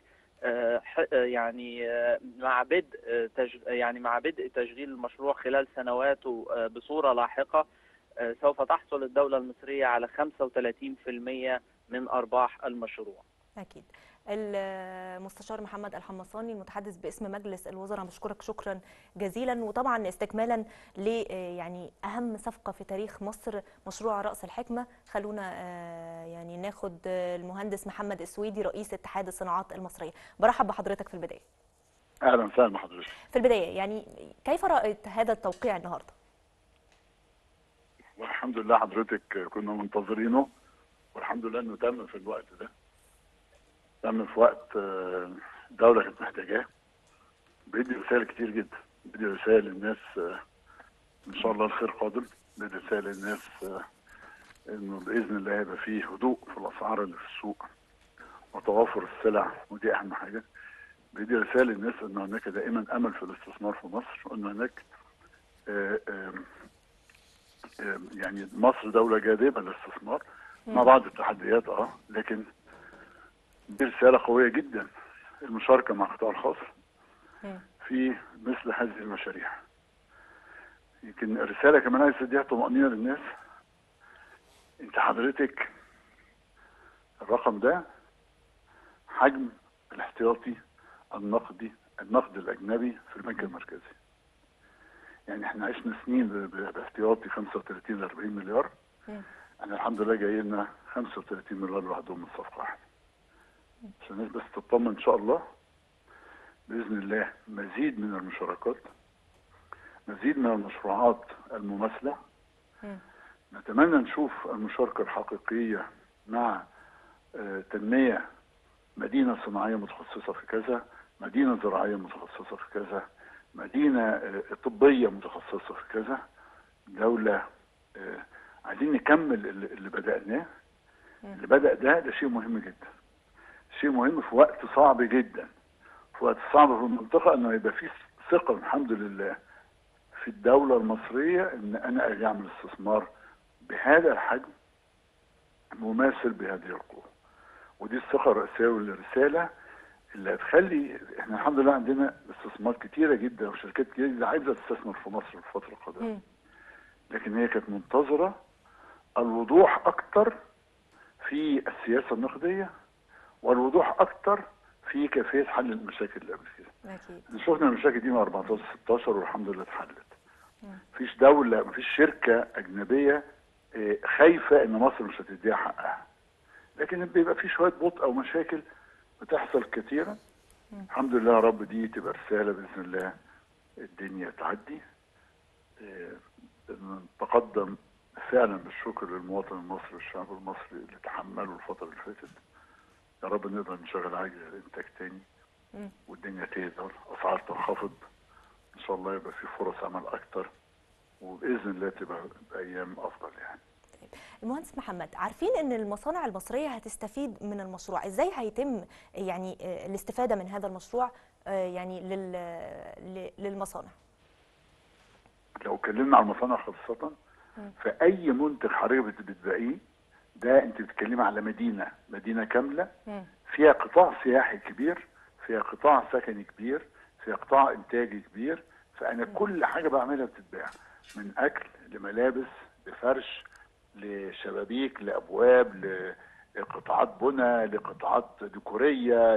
يعني مع بدء يعني مع بدء تشغيل المشروع خلال سنواته بصوره لاحقه سوف تحصل الدوله المصريه على خمسة وثلاثين بالمئة من ارباح المشروع. اكيد. المستشار محمد الحمصاني المتحدث باسم مجلس الوزراء بشكرك شكرا جزيلا. وطبعا استكمالا ل يعني اهم صفقه في تاريخ مصر مشروع رأس الحكمه، خلونا يعني ناخد المهندس محمد السويدي رئيس اتحاد الصناعات المصريه. برحب بحضرتك في البدايه. اهلا وسهلا بحضرتك. في البدايه يعني كيف رأيت هذا التوقيع النهارده؟ والحمد لله حضرتك كنا منتظرينه، والحمد لله انه تم في الوقت ده، تم في وقت الدولة كانت محتاجاه. بيدي رسائل كتير جدا، بيدي رسائل للناس ان شاء الله الخير قادم، بيدي رسائل للناس انه باذن الله هيبقى فيه هدوء في الاسعار اللي في السوق وتوافر السلع، ودي اهم حاجه. بيدي رسائل للناس ان هناك دائما امل في الاستثمار في مصر، وان هناك آآ آآ يعني مصر دوله جاذبه للاستثمار مع بعض التحديات اه لكن دي رسالة قوية جدا، المشاركة مع القطاع الخاص في مثل هذه المشاريع. يمكن الرسالة كمان عايز تديها طمأنينة للناس. انت حضرتك الرقم ده حجم الاحتياطي النقدي النقد الأجنبي في البنك المركزي. يعني احنا عشنا سنين باحتياطي خمسة وثلاثين ل أربعين مليار، احنا الحمد لله جاي لنا خمسة وثلاثين مليار لوحدهم من صفقة واحدة. عشان الناس بس تطمن ان شاء الله باذن الله مزيد من المشاركات، مزيد من المشروعات المماثله. نتمنى نشوف المشاركه الحقيقيه مع تنميه مدينه صناعيه متخصصه في كذا، مدينه زراعيه متخصصه في كذا، مدينه طبيه متخصصه في كذا. دوله عايزين نكمل اللي بدأناه. اللي بدأ ده ده شيء مهم جدا، شيء مهم في وقت صعب جدا، في وقت صعب في المنطقة، انه يبقى فيه ثقة الحمد لله في الدولة المصرية ان انا اجي اعمل استثمار بهذا الحجم مماثل بهذه القوة. ودي الثقة الرئيسية والرسالة اللي هتخلي احنا الحمد لله عندنا استثمارات كتيرة جدا وشركات كتيرة جدا عايزة تستثمر في مصر في الفترة القادمة، لكن هي كانت منتظرة الوضوح اكتر في السياسة النقدية والوضوح اكتر في كيفيه حل المشاكل اللي قبل كده. اكيد. شفنا المشاكل دي من أربعتاشر ستاشر والحمد لله اتحلت. مفيش دوله مفيش شركه اجنبيه خايفه ان مصر مش هتديها حقها. لكن بيبقى في شويه بطء او مشاكل بتحصل كثيرا. الحمد لله يا رب دي تبقى رساله باذن الله الدنيا تعدي. نتقدم فعلا بالشكر للمواطن المصري والشعب المصري اللي تحملوا الفتره اللي فاتت. يا رب نقدر نشغل عجل الانتاج تاني والدنيا تهدى والاسعار تنخفض ان شاء الله، يبقى في فرص عمل اكتر وباذن الله تبقى ايام افضل يعني. المهندس محمد، عارفين ان المصانع المصريه هتستفيد من المشروع، ازاي هيتم يعني الاستفاده من هذا المشروع يعني للمصانع؟ لو اتكلمنا عن المصانع خاصه، فاي منتج حضرتك بتبيعيه ده انت بتتكلمي على مدينه مدينه كامله فيها قطاع سياحي كبير، فيها قطاع سكني كبير، فيها قطاع انتاجي كبير. فانا كل حاجه بعملها بتتباع، من اكل لملابس لفرش لشبابيك لابواب لقطاعات بنى لقطاعات ديكوريه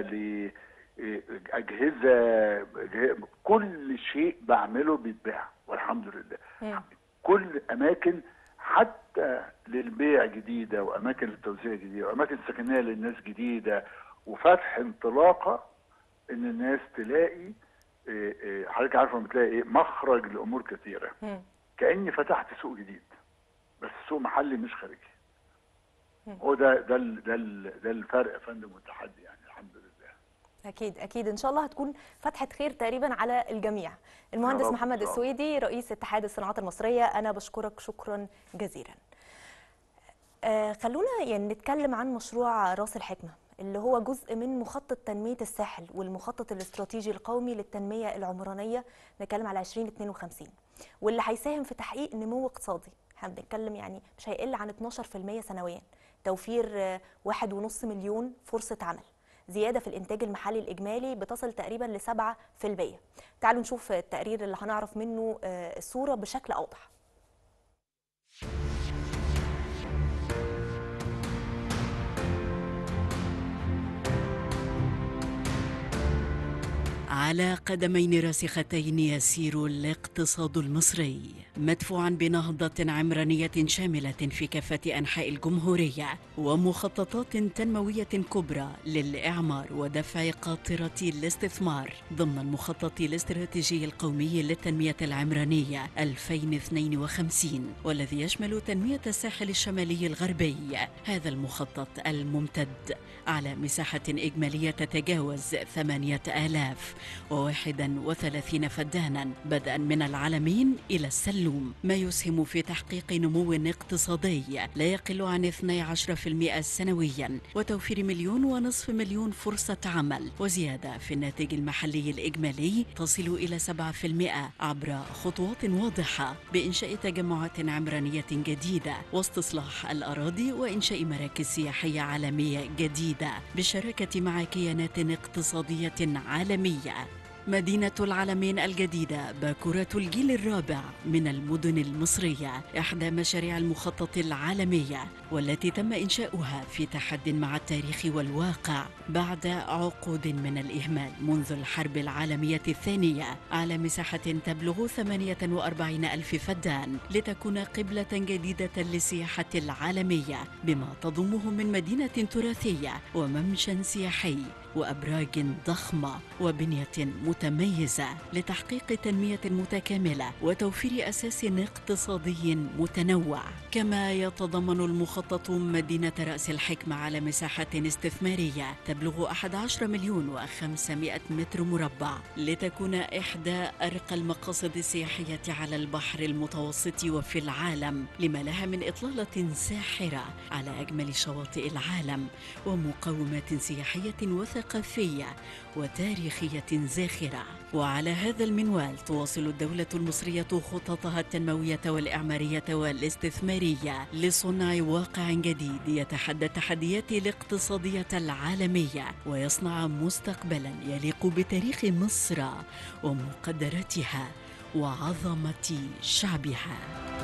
لاجهزه، كل شيء بعمله بيتباع والحمد لله. كل اماكن حتى للبيع جديده، واماكن للتوزيع جديده، واماكن سكنيه للناس جديده، وفتح انطلاقه ان الناس تلاقي حضرتك عارفه بتلاقي ايه مخرج لامور كثيره. كاني فتحت سوق جديد بس سوق محلي مش خارجي. هو ده ده ده ده الفرق يا فندم والتحدي يعني الحمد لله. اكيد اكيد ان شاء الله هتكون فتحه خير تقريبا على الجميع. المهندس محمد السويدي رئيس اتحاد الصناعات المصريه، انا بشكرك شكرا جزيلا. آه خلونا يعني نتكلم عن مشروع راس الحكمه اللي هو جزء من مخطط تنميه الساحل والمخطط الاستراتيجي القومي للتنميه العمرانيه، نتكلم على ألفين واثنين وخمسين، واللي هيساهم في تحقيق نمو اقتصادي. احنا بنتكلم يعني مش هيقل عن اثناشر بالمئة سنويا، توفير واحد ونص مليون فرصه عمل، زياده في الانتاج المحلي الاجمالي بتصل تقريبا ل سبعة بالمئة. تعالوا نشوف التقرير اللي هنعرف منه الصوره بشكل اوضح. على قدمين راسختين يسير الاقتصاد المصري، مدفوعا بنهضة عمرانية شاملة في كافة أنحاء الجمهورية ومخططات تنموية كبرى للإعمار ودفع قاطرة الاستثمار ضمن المخطط الاستراتيجي القومي للتنمية العمرانية ألفين واثنين وخمسين، والذي يشمل تنمية الساحل الشمالي الغربي. هذا المخطط الممتد على مساحة إجمالية تتجاوز ثمانية آلاف وواحد وثلاثين فدانا بدءا من العلمين إلى السلوم، ما يسهم في تحقيق نمو اقتصادي لا يقل عن اثني عشر بالمئة سنويا، وتوفير مليون ونصف مليون فرصة عمل، وزيادة في الناتج المحلي الإجمالي تصل إلى سبعة بالمئة عبر خطوات واضحة بإنشاء تجمعات عمرانية جديدة واستصلاح الأراضي وإنشاء مراكز سياحية عالمية جديدة بالشراكة مع كيانات اقتصادية عالمية. مدينة العلمين الجديدة باكورة الجيل الرابع من المدن المصرية، إحدى مشاريع المخطط العالمية والتي تم إنشاؤها في تحد مع التاريخ والواقع بعد عقود من الإهمال منذ الحرب العالمية الثانية، على مساحة تبلغ ثمانية وأربعين ألف فدان، لتكون قبلة جديدة للسياحة العالمية بما تضمه من مدينة تراثية وممشى سياحي وأبراج ضخمة وبنية متميزة لتحقيق تنمية متكاملة وتوفير أساس اقتصادي متنوع. كما يتضمن المخطط مدينة رأس الحكمة على مساحة استثمارية تبلغ أحد عشر مليون وخمسمائة متر مربع، لتكون إحدى أرقى المقاصد السياحية على البحر المتوسط وفي العالم، لما لها من إطلالة ساحرة على أجمل شواطئ العالم ومقومات سياحية وثقافية وتاريخية زاخرة. وعلى هذا المنوال تواصل الدولة المصرية خططها التنموية والإعمارية والاستثمارية لصنع واقع جديد يتحدى التحديات الاقتصادية العالمية ويصنع مستقبلا يليق بتاريخ مصر ومقدراتها وعظمة شعبها.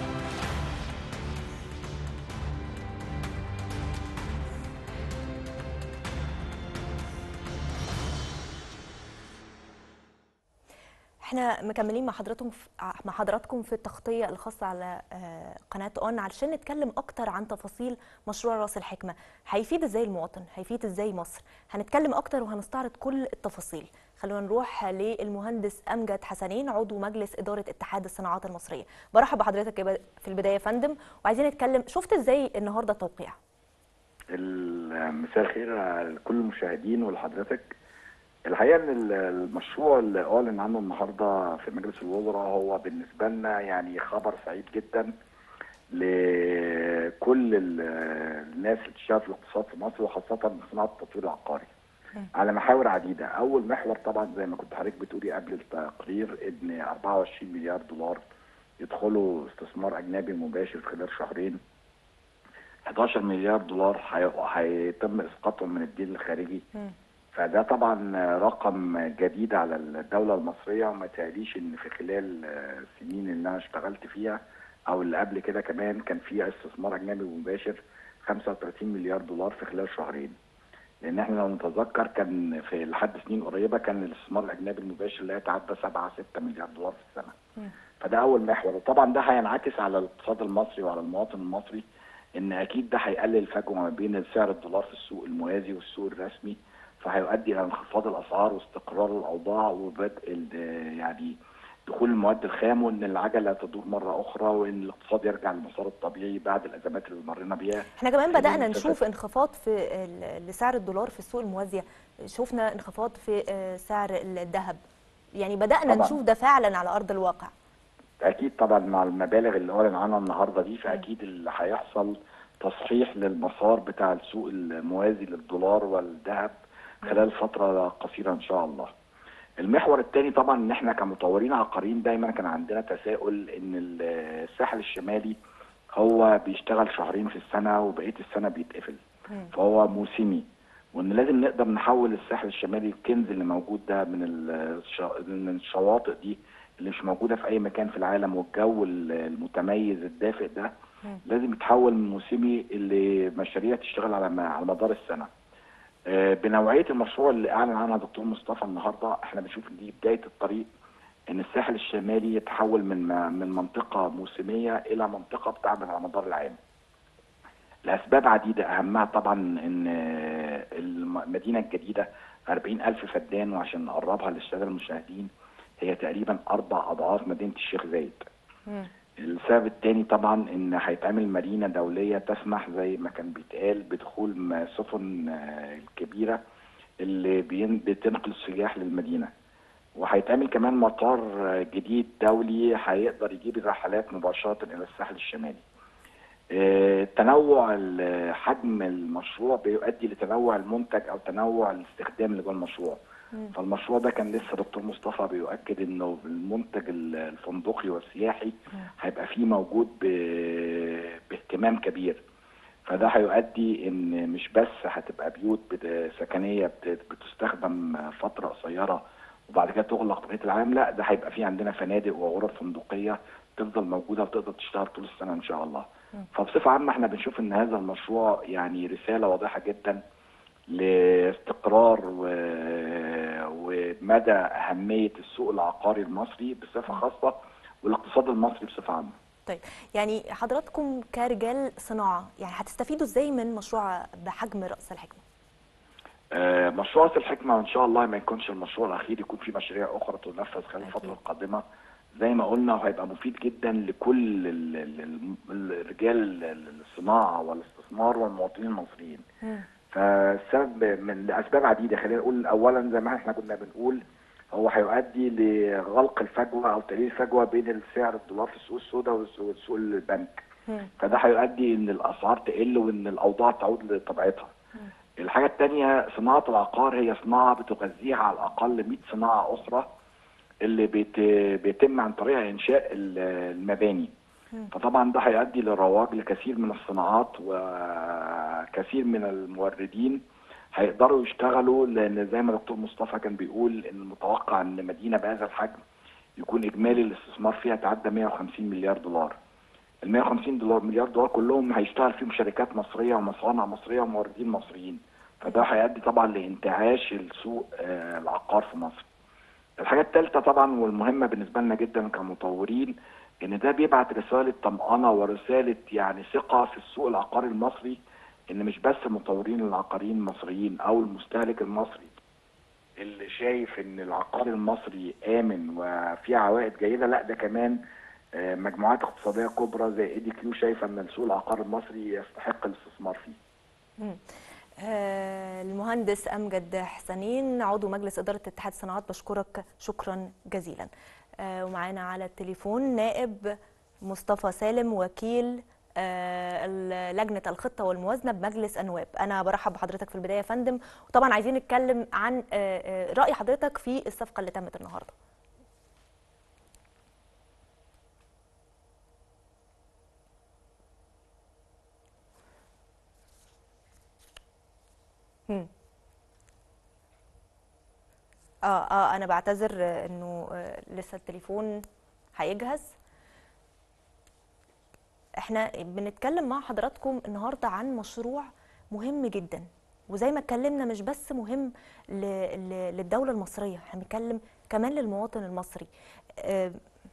احنا مكملين مع حضراتكم مع حضراتكم في التغطيه الخاصه على قناه اون علشان نتكلم اكتر عن تفاصيل مشروع راس الحكمه، هيفيد ازاي المواطن، هيفيد ازاي مصر، هنتكلم اكتر وهنستعرض كل التفاصيل. خلونا نروح للمهندس امجد حسنين عضو مجلس اداره اتحاد الصناعات المصريه. برحب بحضرتك في البدايه يا فندم، وعايزين نتكلم شفت ازاي النهارده التوقيع؟ مساء الخير على كل المشاهدين ولحضرتك. الحقيقه ان المشروع اللي اعلن عنه النهارده في مجلس الوزراء هو بالنسبه لنا يعني خبر سعيد جدا، لكل الناس اللي بتشتغل في الاقتصاد في مصر، وخاصه صناعه التطوير العقاري على محاور عديده. اول محور طبعا زي ما كنت حضرتك بتقولي قبل التقرير ان أربعة وعشرين مليار دولار يدخلوا استثمار اجنبي مباشر خلال شهرين. إحدى عشر مليار دولار هيتم اسقاطهم من الدين الخارجي. فده طبعا رقم جديد على الدوله المصريه، وما تقاليش ان في خلال السنين اللي انا اشتغلت فيها او اللي قبل كده كمان كان في استثمار اجنبي مباشر خمسة وثلاثين مليار دولار في خلال شهرين. لان احنا لو نتذكر كان في لحد سنين قريبه كان الاستثمار الاجنبي المباشر لا يتعدى سبعة ستة مليار دولار في السنه. فده اول محور، وطبعا ده هينعكس على الاقتصاد المصري وعلى المواطن المصري، ان اكيد ده هيقلل الفجوه ما بين سعر الدولار في السوق الموازي والسوق الرسمي، فهيؤدي الى انخفاض الاسعار واستقرار الاوضاع وبدء يعني دخول المواد الخام، وان العجله تدور مره اخرى، وان الاقتصاد يرجع للمسار الطبيعي بعد الازمات اللي مرينا بيها. احنا كمان بدانا نشوف انخفاض في لسعر الدولار في السوق الموازيه، شفنا انخفاض في سعر الذهب، يعني بدانا طبعا نشوف ده فعلا على ارض الواقع. اكيد طبعا مع المبالغ اللي اعلن عنها النهارده دي، فاكيد اللي هيحصل تصحيح للمسار بتاع السوق الموازي للدولار والذهب خلال فتره قصيره ان شاء الله. المحور الثاني طبعا ان احنا كمطورين عقاريين دايما كان عندنا تساؤل ان الساحل الشمالي هو بيشتغل شهرين في السنه وبقيه السنه بيتقفل، فهو موسمي، وان لازم نقدر نحول الساحل الشمالي الكنز اللي موجود ده من الشواطئ دي اللي مش موجوده في اي مكان في العالم، والجو المتميز الدافئ ده لازم يتحول من موسمي اللي مشاريع تشتغل على على مدار السنه. بنوعيه المشروع اللي اعلن عنها دكتور مصطفى النهارده، احنا بنشوف ان دي بدايه الطريق ان الساحل الشمالي يتحول من من منطقه موسميه الى منطقه بتعمل على مدار العام. لاسباب عديده، اهمها طبعا ان المدينه الجديده أربعين ألف فدان، وعشان نقربها للساده المشاهدين هي تقريبا اربع اضعاف مدينه الشيخ زايد. السبب الثاني طبعا ان هيتعمل مارينا دوليه تسمح زي ما كان بيتقال بدخول السفن الكبيره اللي بتنقل السياح للمدينه، وهيتعمل كمان مطار جديد دولي هيقدر يجيب الرحلات مباشره الى الساحل الشمالي. تنوع حجم المشروع بيؤدي لتنوع المنتج او تنوع الاستخدام اللي جوه المشروع. فالمشروع ده كان لسه دكتور مصطفى بيؤكد انه المنتج الفندقي والسياحي هيبقى فيه موجود باهتمام كبير، فده هيؤدي ان مش بس هتبقى بيوت سكنيه بتستخدم فتره قصيره وبعد كده تغلق بقيه العام، لا ده هيبقى فيه عندنا فنادق وغرف فندقيه تفضل موجوده وتقدر تشتغل طول السنه ان شاء الله. فبصفه عامه احنا بنشوف ان هذا المشروع يعني رساله واضحه جدا لاستقرار و... ومدى أهمية السوق العقاري المصري بصفة خاصة والاقتصاد المصري بصفة عامة. طيب يعني حضراتكم كرجال صناعة يعني هتستفيدوا ازاي من مشروع بحجم رأس الحكمة؟ آه مشروع رأس الحكمة ان شاء الله ما يكونش المشروع الأخير، يكون في مشاريع أخرى تنفذ خلال الفترة القادمة زي ما قلنا، وهيبقى مفيد جدا لكل الرجال الصناعة والاستثمار والمواطنين المصريين. م. فالسبب من اسباب عديده، خلينا نقول اولا زي ما احنا كنا بنقول هو هيؤدي لغلق الفجوه او تقليل الفجوه بين سعر الدولار في السوق السوداء والسوق البنك، فده هيؤدي ان الاسعار تقل وان الاوضاع تعود لطبيعتها. الحاجه الثانيه صناعه العقار هي صناعه بتغذيها على الاقل مئة صناعه اخرى اللي بيتم عن طريق انشاء المباني، فطبعا ده هيؤدي للرواج لكثير من الصناعات وكثير من الموردين هيقدروا يشتغلوا، لان زي ما دكتور مصطفى كان بيقول ان المتوقع ان مدينه بهذا الحجم يكون اجمالي الاستثمار فيها تعدى مئة وخمسين مليار دولار. ال مئة وخمسين دولار مليار دولار كلهم هيشتغل فيهم شركات مصريه ومصانع مصريه وموردين مصريين، فده هيؤدي طبعا لانتعاش السوق العقار في مصر. الحاجه الثالثه طبعا والمهمه بالنسبه لنا جدا كمطورين ان ده بيبعت رساله طمأنه ورساله يعني ثقه في السوق العقاري المصري، ان مش بس المطورين العقاريين المصريين او المستهلك المصري اللي شايف ان العقار المصري امن وفيه عوائد جيده، لا ده كمان مجموعات اقتصاديه كبرى زي اي دي كيو شايفه ان السوق العقاري المصري يستحق الاستثمار فيه. مم. آه المهندس امجد حسنين عضو مجلس اداره اتحاد الصناعات، بشكرك شكرا جزيلا. آه ومعانا على التليفون نائب مصطفى سالم وكيل لجنه الخطه والموازنه بمجلس النواب. انا برحب بحضرتك في البدايه يا فندم، وطبعا عايزين نتكلم عن راي حضرتك في الصفقه اللي تمت النهارده. هم. اه اه انا بعتذر انه لسه التليفون هيجهز. احنا بنتكلم مع حضراتكم النهارده عن مشروع مهم جدا، وزي ما اتكلمنا مش بس مهم للدولة المصرية، احنا بنتكلم كمان للمواطن المصري. اه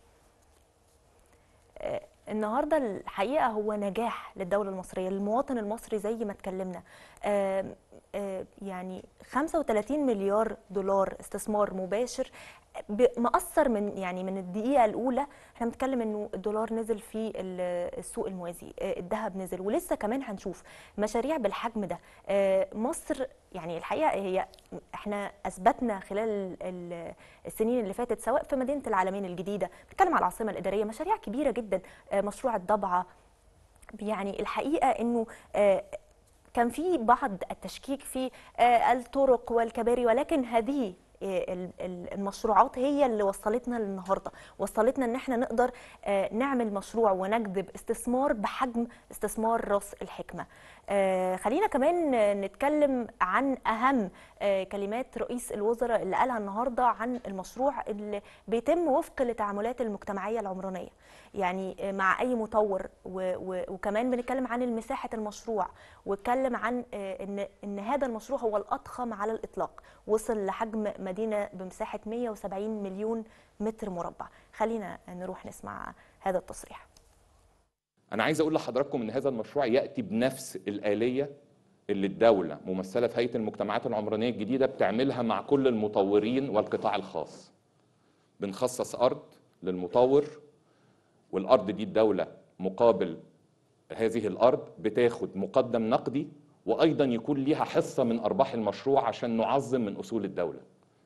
اه النهارده الحقيقة هو نجاح للدولة المصرية، للمواطن المصري زي ما اتكلمنا. اه اه يعني خمسة وثلاثين مليار دولار استثمار مباشر مأثر من يعني من الدقيقة الأولى. احنا بنتكلم انه الدولار نزل في السوق الموازي، الذهب نزل، ولسه كمان هنشوف مشاريع بالحجم ده. مصر يعني الحقيقة هي احنا أثبتنا خلال السنين اللي فاتت سواء في مدينة العالمين الجديدة، بنتكلم على العاصمة الإدارية، مشاريع كبيرة جدا، مشروع الضبعة. يعني الحقيقة انه كان في بعض التشكيك في الطرق والكباري، ولكن هذه المشروعات هي اللي وصلتنا للنهارده، وصلتنا ان احنا نقدر نعمل مشروع ونجذب استثمار بحجم استثمار راس الحكمه. خلينا كمان نتكلم عن اهم كلمات رئيس الوزراء اللي قالها النهارده عن المشروع اللي بيتم وفق للتعاملات المجتمعيه العمرانيه، يعني مع اي مطور، وكمان بنتكلم عن مساحه المشروع، واتكلم عن ان ان هذا المشروع هو الاضخم على الاطلاق، وصل لحجم مدينه بمساحه مئة وسبعين مليون متر مربع. خلينا نروح نسمع هذا التصريح. أنا عايز أقول لحضراتكم إن هذا المشروع يأتي بنفس الآلية اللي الدولة ممثلة في هيئة المجتمعات العمرانية الجديدة بتعملها مع كل المطورين والقطاع الخاص. بنخصص أرض للمطور، والأرض دي الدولة مقابل هذه الأرض بتاخد مقدم نقدي، وأيضا يكون ليها حصة من أرباح المشروع عشان نعظم من أصول الدولة.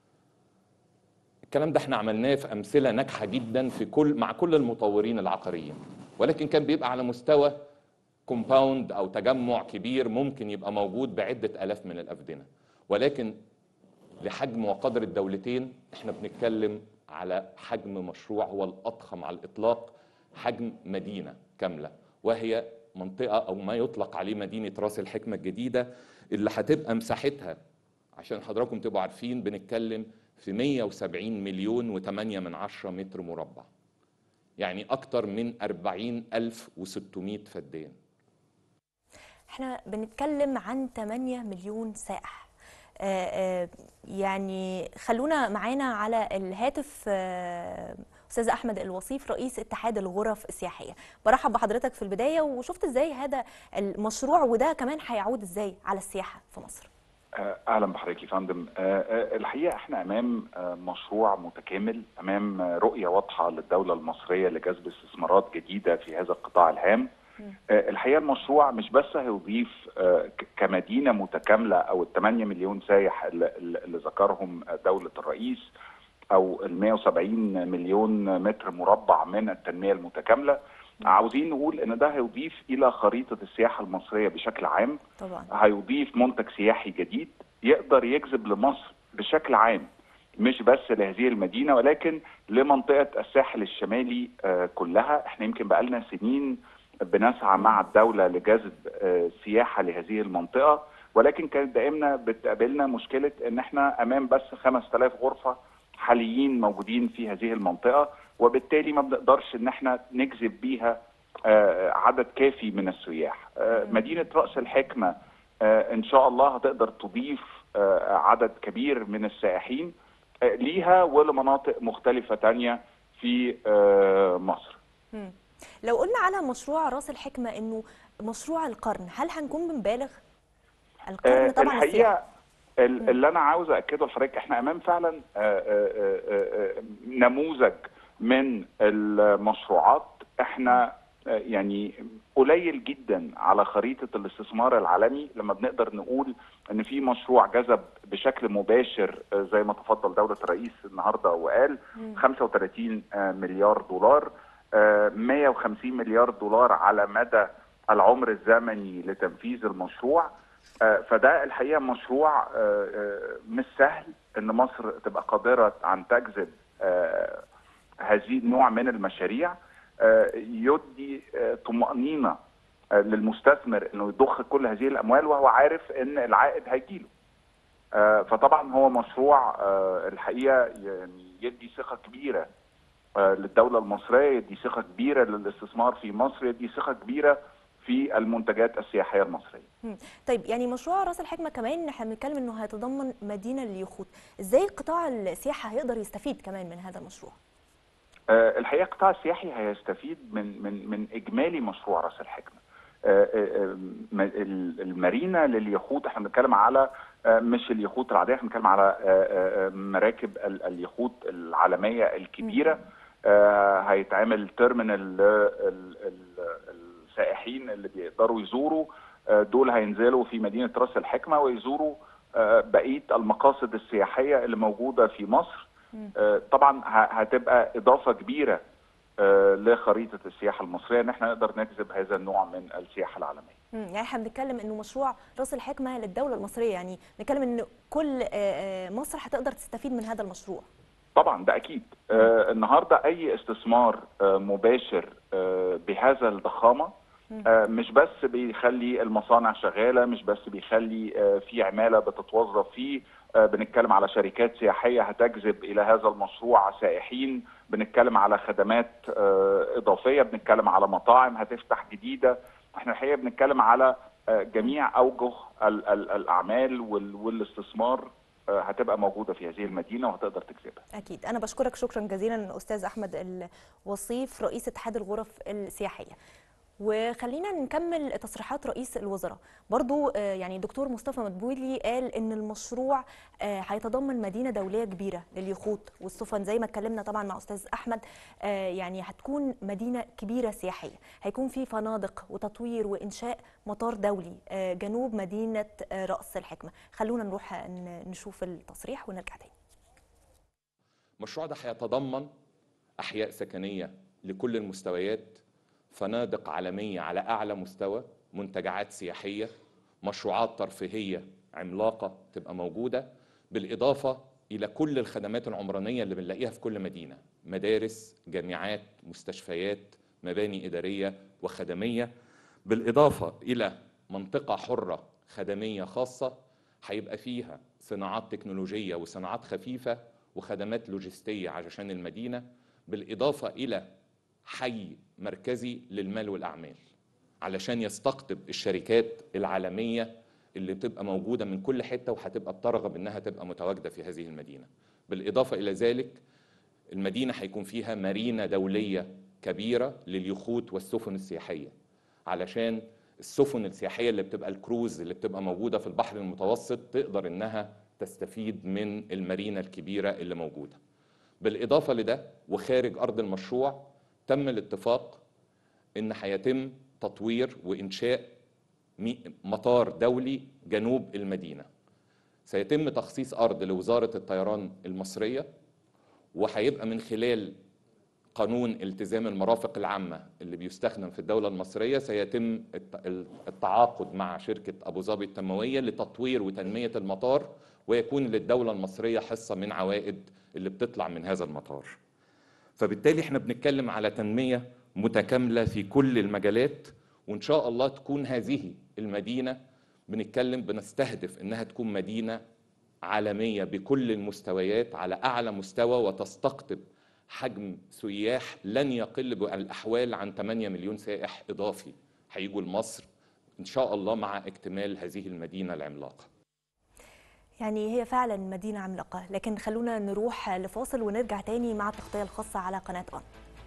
الكلام ده احنا عملناه في أمثلة ناجحة جدا في كل مع كل المطورين العقاريين، ولكن كان بيبقى على مستوى كومباوند أو تجمع كبير ممكن يبقى موجود بعدة آلاف من الأفدنة، ولكن لحجم وقدر الدولتين احنا بنتكلم على حجم مشروع هو الأضخم على الإطلاق، حجم مدينة كاملة، وهي منطقة أو ما يطلق عليه مدينة راس الحكمة الجديدة، اللي هتبقى مساحتها عشان حضراتكم تبقوا عارفين بنتكلم في مئة وسبعين مليون وثمانية من عشرة متر مربع، يعني أكتر من أربعين ألف وستمئة فدان. احنا بنتكلم عن ثمانية مليون سائح. آآ آآ يعني خلونا معانا على الهاتف أستاذ أحمد الوصيف رئيس اتحاد الغرف السياحية. برحب بحضرتك في البداية، وشفت ازاي هذا المشروع وده كمان هيعود ازاي على السياحة في مصر؟ اهلا بحضرتك يا فندم. الحقيقه احنا امام مشروع متكامل، امام رؤيه واضحه للدوله المصريه لجذب استثمارات جديده في هذا القطاع الهام. الحقيقه المشروع مش بس هيضيف كمدينه متكامله او الثمانية مليون سايح اللي ذكرهم دوله الرئيس، او ال مئة وسبعين مليون متر مربع من التنميه المتكامله. عاوزين نقول ان ده هيضيف الى خريطه السياحه المصريه بشكل عام. طبعا هيضيف منتج سياحي جديد يقدر يجذب لمصر بشكل عام، مش بس لهذه المدينه ولكن لمنطقه الساحل الشمالي كلها. احنا يمكن بقالنا سنين بنسعى مع الدوله لجذب سياحه لهذه المنطقه، ولكن كانت دائما بتقابلنا مشكله ان احنا امام بس خمسة آلاف غرفه حاليين موجودين في هذه المنطقه، وبالتالي ما بنقدرش ان احنا نجذب بيها عدد كافي من السياح. مدينه راس الحكمه ان شاء الله هتقدر تضيف عدد كبير من السائحين ليها ولمناطق مختلفه تانية في مصر. مم. لو قلنا على مشروع راس الحكمه انه مشروع القرن، هل هنكون بنبالغ؟ القرن طبعا الحقيقه السياحة. اللي انا عاوز اكده لحضرتك احنا امام فعلا نموذج من المشروعات. احنا يعني قليل جدا على خريطه الاستثمار العالمي لما بنقدر نقول ان في مشروع جذب بشكل مباشر زي ما تفضل دوله الرئيس النهارده وقال خمسة وثلاثين مليار دولار، مئة وخمسين مليار دولار على مدى العمر الزمني لتنفيذ المشروع. فده الحقيقه مشروع مش سهل ان مصر تبقى قادره عن تجذب هذه النوع من المشاريع، يدي طمأنينة للمستثمر انه يضخ كل هذه الاموال وهو عارف ان العائد هيجيله. فطبعا هو مشروع الحقيقه يعني يدي ثقه كبيره للدوله المصريه، يدي ثقه كبيره للاستثمار في مصر، يدي ثقه كبيره في المنتجات السياحيه المصريه. طيب يعني مشروع راس الحكمه كمان احنا بنتكلم انه هيتضمن مدينه لليخوت، ازاي قطاع السياحه هيقدر يستفيد كمان من هذا المشروع؟ الحقيقه القطاع السياحي هيستفيد من من من اجمالي مشروع راس الحكمه. المارينا لليخوت احنا بنتكلم على مش اليخوت العاديه، احنا بنتكلم على مراكب اليخوت العالميه الكبيره. هيتعمل تيرمينال للسائحين اللي بيقدروا يزوروا، دول هينزلوا في مدينه راس الحكمه ويزوروا بقيه المقاصد السياحيه اللي موجوده في مصر. طبعا هتبقى اضافه كبيره لخريطه السياحه المصريه ان احنا نقدر نجذب هذا النوع من السياحه العالميه. يعني احنا بنتكلم انه مشروع راس الحكمه للدوله المصريه، يعني بنتكلم ان كل مصر هتقدر تستفيد من هذا المشروع. طبعا ده اكيد. آه النهارده اي استثمار آه مباشر آه بهذا الضخامه آه مش بس بيخلي المصانع شغاله، مش بس بيخلي آه في عماله بتتوظف فيه، آه بنتكلم على شركات سياحيه هتجذب الى هذا المشروع سائحين، بنتكلم على خدمات آه اضافيه، بنتكلم على مطاعم هتفتح جديده. احنا الحقيقه بنتكلم على آه جميع اوجه ال ال الاعمال والاستثمار هتبقى موجودة في هذه المدينة وهتقدر تكسبها. أكيد. أنا بشكرك شكرا جزيلا أستاذ أحمد الوصيف رئيس اتحاد الغرف السياحية. وخلينا نكمل تصريحات رئيس الوزراء. برضو يعني دكتور مصطفى مدبولي قال ان المشروع هيتضمن مدينه دوليه كبيره لليخوت والسفن، زي ما اتكلمنا طبعا مع استاذ احمد. يعني هتكون مدينه كبيره سياحيه، هيكون في فنادق وتطوير وانشاء مطار دولي جنوب مدينه راس الحكمه. خلونا نروح نشوف التصريح ونرجع تاني. المشروع ده هيتضمن احياء سكنيه لكل المستويات، فنادق عالمية على أعلى مستوى، منتجعات سياحية، مشروعات ترفيهية عملاقة تبقى موجودة، بالإضافة إلى كل الخدمات العمرانية اللي بنلاقيها في كل مدينة، مدارس، جامعات، مستشفيات، مباني إدارية وخدمية، بالإضافة إلى منطقة حرة خدمية خاصة هيبقى فيها صناعات تكنولوجية وصناعات خفيفة وخدمات لوجستية عشان المدينة، بالإضافة إلى حي مركزي للمال والأعمال علشان يستقطب الشركات العالمية اللي بتبقى موجودة من كل حتة وهتبقى بترغب إنها تبقى متواجدة في هذه المدينة. بالإضافة إلى ذلك المدينة هيكون فيها مارينا دولية كبيرة لليخوت والسفن السياحية، علشان السفن السياحية اللي بتبقى الكروز اللي بتبقى موجودة في البحر المتوسط تقدر إنها تستفيد من المارينا الكبيرة اللي موجودة. بالإضافة لده وخارج أرض المشروع تم الاتفاق إن هيتم تطوير وإنشاء مطار دولي جنوب المدينة. سيتم تخصيص أرض لوزارة الطيران المصرية، وهيبقى من خلال قانون التزام المرافق العامة اللي بيستخدم في الدولة المصرية سيتم التعاقد مع شركة أبو ظبي التنموية لتطوير وتنمية المطار، ويكون للدولة المصرية حصة من عوائد اللي بتطلع من هذا المطار. فبالتالي احنا بنتكلم على تنمية متكاملة في كل المجالات، وإن شاء الله تكون هذه المدينة بنتكلم بنستهدف إنها تكون مدينة عالمية بكل المستويات على أعلى مستوى، وتستقطب حجم سياح لن يقل بالأحوال عن ثمانية مليون سائح إضافي هيجوا لمصر إن شاء الله مع اكتمال هذه المدينة العملاقة. يعني هي فعلا مدينة عملاقة، لكن خلونا نروح لفاصل ونرجع تاني مع التغطية الخاصة على قناة أون.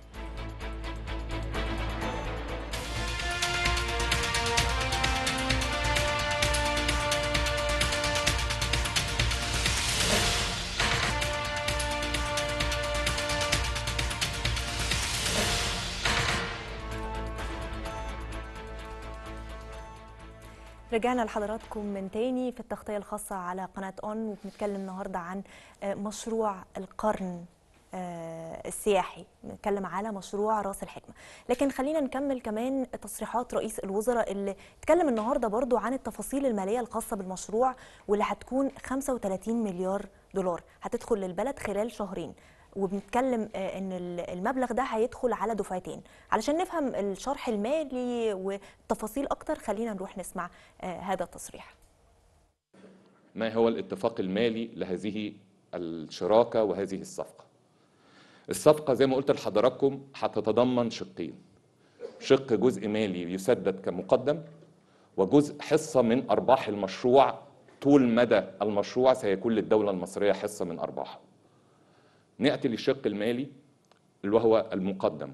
رجعنا لحضراتكم من تاني في التغطية الخاصة على قناة أون، وبنتكلم النهاردة عن مشروع القرن السياحي، بنتكلم على مشروع راس الحكمة. لكن خلينا نكمل كمان تصريحات رئيس الوزراء اللي اتكلم النهارده برضو عن التفاصيل المالية الخاصة بالمشروع، واللي هتكون خمسة وثلاثين مليار دولار هتدخل للبلد خلال شهرين، وبنتكلم ان المبلغ ده هيدخل على دفعتين. علشان نفهم الشرح المالي والتفاصيل اكتر خلينا نروح نسمع هذا التصريح. ما هو الاتفاق المالي لهذه الشراكة وهذه الصفقة؟ الصفقة زي ما قلت لحضراتكم هتتضمن شقين، شق جزء مالي يسدد كمقدم، وجزء حصة من أرباح المشروع. طول مدى المشروع سيكون للدولة المصرية حصة من أرباحه. نأتي للشق المالي اللي هو المقدم.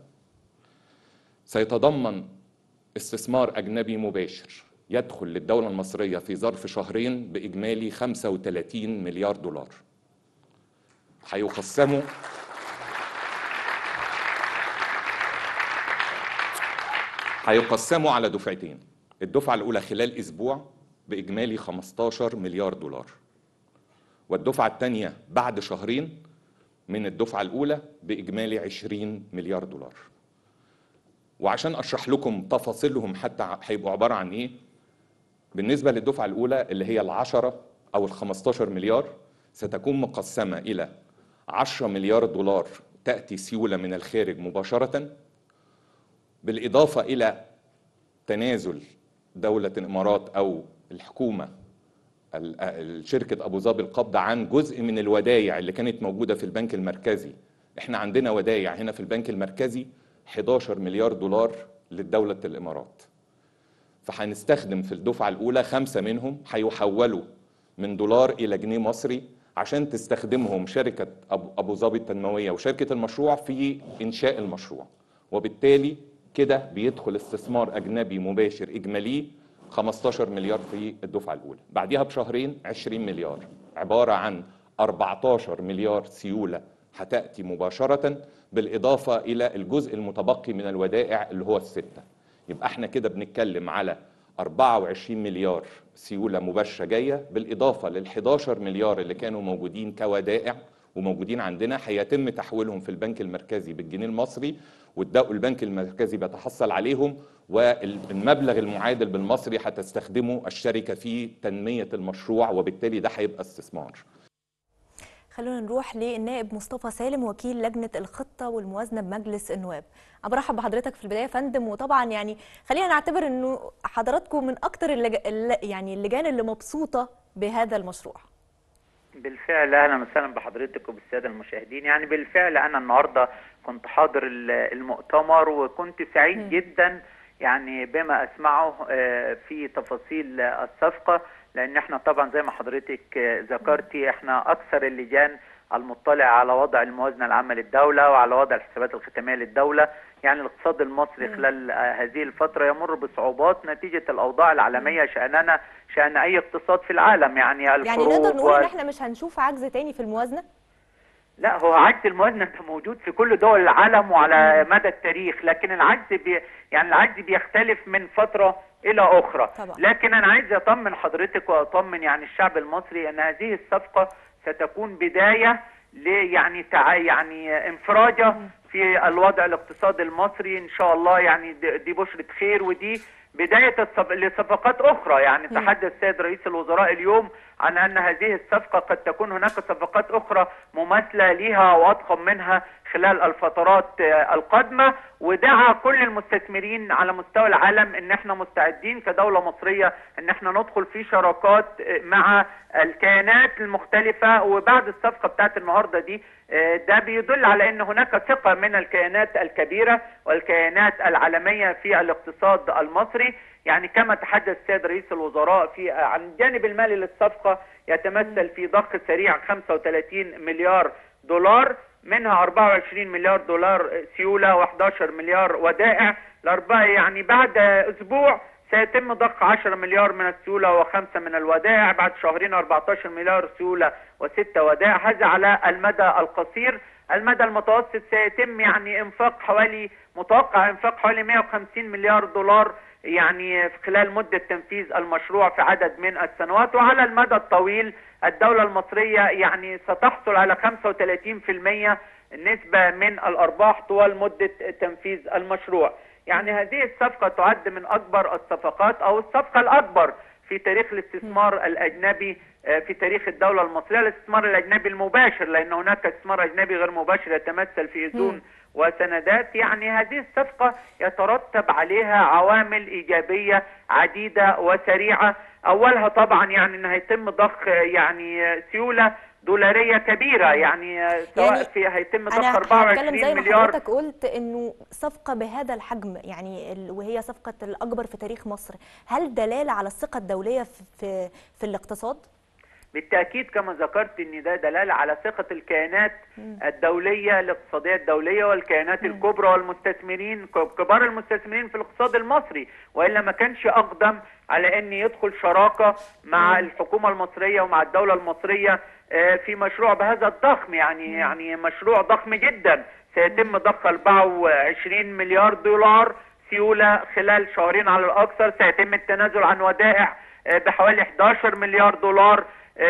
سيتضمن استثمار أجنبي مباشر يدخل للدولة المصرية في ظرف شهرين بإجمالي خمسة وثلاثين مليار دولار. هيقسموا هيقسموا على دفعتين. الدفعة الأولى خلال أسبوع بإجمالي خمستاشر مليار دولار، والدفعة الثانية بعد شهرين من الدفعة الأولى بإجمالي عشرين مليار دولار. وعشان أشرح لكم تفاصيلهم حتى هيبقوا عبارة عن إيه، بالنسبة للدفعة الأولى اللي هي العشرة أو الخمستاشر مليار ستكون مقسمة إلى عشرة مليار دولار تأتي سيولة من الخارج مباشرة، بالإضافة إلى تنازل دولة الإمارات أو الحكومة الشركة أبو ظبي القبض عن جزء من الودايع اللي كانت موجودة في البنك المركزي. إحنا عندنا ودايع هنا في البنك المركزي حداشر مليار دولار للدولة الإمارات، فهنستخدم في الدفعة الأولى خمسة منهم هيحولوا من دولار إلى جنيه مصري عشان تستخدمهم شركة أبو ظبي التنموية وشركة المشروع في إنشاء المشروع. وبالتالي كده بيدخل استثمار أجنبي مباشر إجمالي خمستاشر مليار في الدفعة الأولى. بعدها بشهرين عشرين مليار، عبارة عن أربعتاشر مليار سيولة هتأتي مباشرة، بالإضافة إلى الجزء المتبقي من الودائع اللي هو الستة. يبقى احنا كده بنتكلم على أربعة وعشرين مليار سيولة مباشرة جاية، بالإضافة لل حداشر مليار اللي كانوا موجودين كودائع وموجودين عندنا هيتم تحويلهم في البنك المركزي بالجنيه المصري، والبنك المركزي بيتحصل عليهم، والمبلغ المعادل بالمصري هتستخدمه الشركة في تنمية المشروع، وبالتالي ده هيبقى استثمار. خلونا نروح للنائب مصطفى سالم وكيل لجنة الخطة والموازنة بمجلس النواب. برحب بحضرتك في البداية يا فندم، وطبعا يعني خلينا نعتبر انه حضراتكم من اكتر اللج... يعني اللجان اللي مبسوطة بهذا المشروع. بالفعل اهلا وسهلا بحضرتك وبالساده المشاهدين. يعني بالفعل انا النهارده كنت حاضر المؤتمر وكنت سعيد م. جدا يعني بما اسمعه في تفاصيل الصفقه، لان احنا طبعا زي ما حضرتك ذكرتي احنا اكثر اللجان المطلع على وضع الموازنه العامه للدوله وعلى وضع الحسابات الختاميه للدوله. يعني الاقتصاد المصري م. خلال هذه الفتره يمر بصعوبات نتيجه الاوضاع العالميه، شاننا شان اي اقتصاد في العالم. يعني يعني نقدر نقول و... ان احنا مش هنشوف عجز تاني في الموازنه؟ لا، هو عجز الموازنه ده موجود في كل دول العالم وعلى مدى التاريخ، لكن العجز بي يعني العجز بيختلف من فتره الى اخرى. طبعا. لكن انا عايز اطمن حضرتك واطمن يعني الشعب المصري ان هذه الصفقه ستكون بدايه ل يعني تع... يعني انفراجه في الوضع الاقتصادي المصري ان شاء الله. يعني دي بشرة خير ودي بداية لصفقات أخرى. يعني تحدث السيد رئيس الوزراء اليوم عن أن هذه الصفقة قد تكون هناك صفقات أخرى مماثلة لها وأضخم منها خلال الفترات القادمة، ودعا كل المستثمرين على مستوى العالم ان احنا مستعدين كدولة مصرية ان احنا ندخل في شراكات مع الكيانات المختلفة. وبعد الصفقة بتاعت النهاردة دي ده بيدل على ان هناك ثقة من الكيانات الكبيرة والكيانات العالمية في الاقتصاد المصري. يعني كما تحدث السيد رئيس الوزراء في عن الجانب المالي للصفقة يتمثل في ضخ سريع خمسة وثلاثين مليار دولار، منها أربعة وعشرين مليار دولار سيولة وأحد عشر مليار ودائع. الأربعة يعني بعد أسبوع سيتم ضخ عشرة مليار من السيولة وخمسة من الودائع، بعد شهرين أربعة عشر مليار سيولة وستة ودائع. هذا على المدى القصير. المدى المتوسط سيتم يعني انفاق حوالي متوقع انفاق حوالي مئة وخمسين مليار دولار يعني خلال مدة تنفيذ المشروع في عدد من السنوات. وعلى المدى الطويل الدولة المصرية يعني ستحصل على خمسة وثلاثين بالمئة نسبة من الأرباح طوال مدة تنفيذ المشروع. يعني هذه الصفقة تعد من أكبر الصفقات أو الصفقة الأكبر في تاريخ الاستثمار الأجنبي في تاريخ الدولة المصرية، الاستثمار الأجنبي المباشر، لأن هناك استثمار أجنبي غير مباشر يتمثل في أذون وسندات. يعني هذه الصفقة يترتب عليها عوامل إيجابية عديدة وسريعة. أولها طبعا يعني أنها يتم ضخ يعني سيولة دولارية كبيرة، يعني سواء يعني في هيتم ضخ أربعة وعشرين مليار. زي ما حضرتك قلت انه صفقة بهذا الحجم يعني وهي صفقة الأكبر في تاريخ مصر، هل دلالة على الثقة الدولية في في الاقتصاد؟ بالتأكيد كما ذكرت ان ده دلالة على ثقة الكيانات الدولية الاقتصادية الدولية والكيانات الكبرى والمستثمرين كبار المستثمرين في الاقتصاد المصري، وإلا ما كانش أقدم على ان يدخل شراكة مع الحكومة المصرية ومع الدولة المصرية في مشروع بهذا الضخم. يعني يعني مشروع ضخم جدا سيتم ضخ أربعة وعشرين مليار دولار سيولة خلال شهرين على الأكثر. سيتم التنازل عن ودائع بحوالي إحدى عشر مليار دولار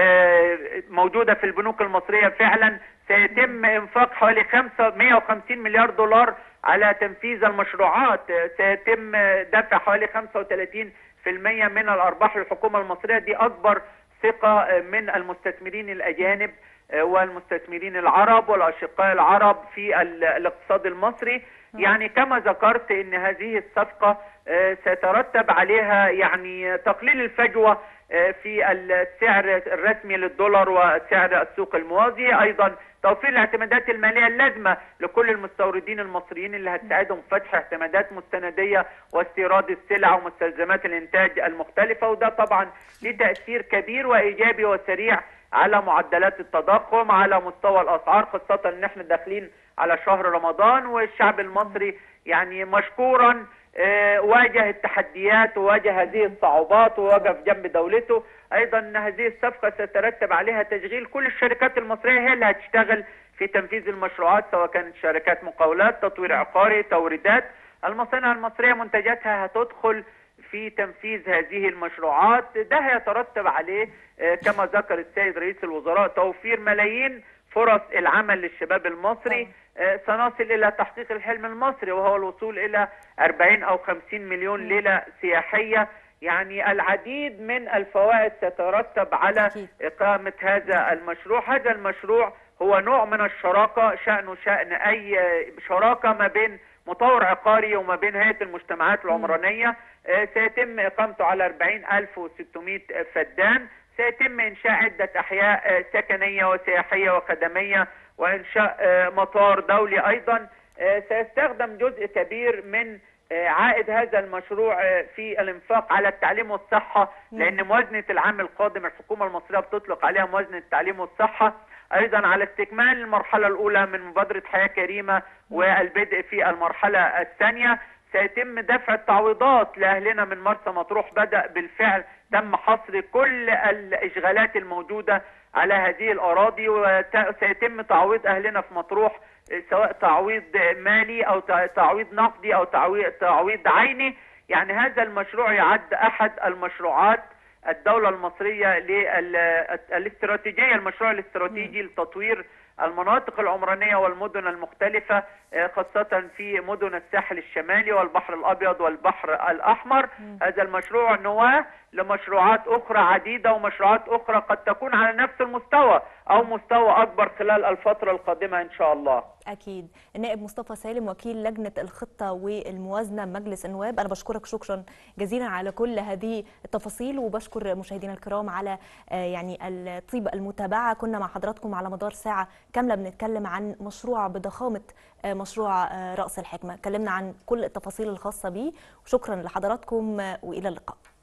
موجودة في البنوك المصرية فعلا. سيتم انفاق حوالي مئة وخمسين مليار دولار على تنفيذ المشروعات. سيتم دفع حوالي خمسة وثلاثين بالمئة من الأرباح للحكومة المصرية. دي أكبر ثقة من المستثمرين الأجانب والمستثمرين العرب والأشقاء العرب في الاقتصاد المصري. يعني كما ذكرت ان هذه الصفقة سيترتب عليها يعني تقليل الفجوة في السعر الرسمي للدولار وسعر السوق الموازي، ايضا توفير الاعتمادات المالية اللازمة لكل المستوردين المصريين اللي هتساعدهم فتح اعتمادات مستندية واستيراد السلع ومستلزمات الانتاج المختلفة. وده طبعا له تأثير كبير وايجابي وسريع على معدلات التضخم، على مستوى الاسعار، خاصة ان احنا داخلين على شهر رمضان والشعب المصري يعني مشكورا واجه التحديات وواجه هذه الصعوبات ووقف جنب دولته. ايضا ان هذه الصفقة سترتب عليها تشغيل كل الشركات المصرية هي اللي هتشتغل في تنفيذ المشروعات، سواء كانت شركات مقاولات، تطوير عقاري، توريدات. المصانع المصرية منتجاتها هتدخل في تنفيذ هذه المشروعات. ده هيترتب عليه كما ذكر السيد رئيس الوزراء توفير ملايين فرص العمل للشباب المصري. سنصل إلى تحقيق الحلم المصري وهو الوصول إلى أربعين أو خمسين مليون ليلة سياحية. يعني العديد من الفوائد ستترتب على إقامة هذا المشروع. هذا المشروع هو نوع من الشراكة، شأنه شأن أي شراكة ما بين مطور عقاري وما بين هيئة المجتمعات العمرانية. سيتم إقامته على أربعين ألف وستمئة فدان. سيتم إنشاء عدة أحياء سكنية وسياحية وخدمية وإنشاء مطار دولي. أيضا سيستخدم جزء كبير من عائد هذا المشروع في الانفاق على التعليم والصحة، لأن موازنة العام القادم الحكومة المصرية بتطلق عليها موازنة التعليم والصحة. أيضا على استكمال المرحلة الأولى من مبادرة حياة كريمة والبدء في المرحلة الثانية. سيتم دفع التعويضات لأهلنا من مرسى مطروح. بدأ بالفعل تم حصر كل الإشغالات الموجودة على هذه الأراضي، وسيتم تعويض أهلنا في مطروح سواء تعويض مالي أو تعويض نقدي أو تعويض, تعويض عيني. يعني هذا المشروع يعد أحد المشروعات الدولة المصرية للاستراتيجية، المشروع الاستراتيجي لتطوير المناطق العمرانية والمدن المختلفة، خاصة في مدن الساحل الشمالي والبحر الأبيض والبحر الأحمر. هذا المشروع نواة لمشروعات أخرى عديدة ومشروعات أخرى قد تكون على نفس المستوى أو مستوى أكبر خلال الفترة القادمة إن شاء الله. أكيد. النائب مصطفى سالم وكيل لجنة الخطة والموازنة مجلس النواب، أنا بشكرك شكرا جزيلا على كل هذه التفاصيل، وبشكر مشاهدينا الكرام على يعني الطيب المتابعة. كنا مع حضراتكم على مدار ساعة كاملة بنتكلم عن مشروع بضخامة مشروع رأس الحكمة، اتكلمنا عن كل التفاصيل الخاصة به، وشكرا لحضراتكم وإلى اللقاء.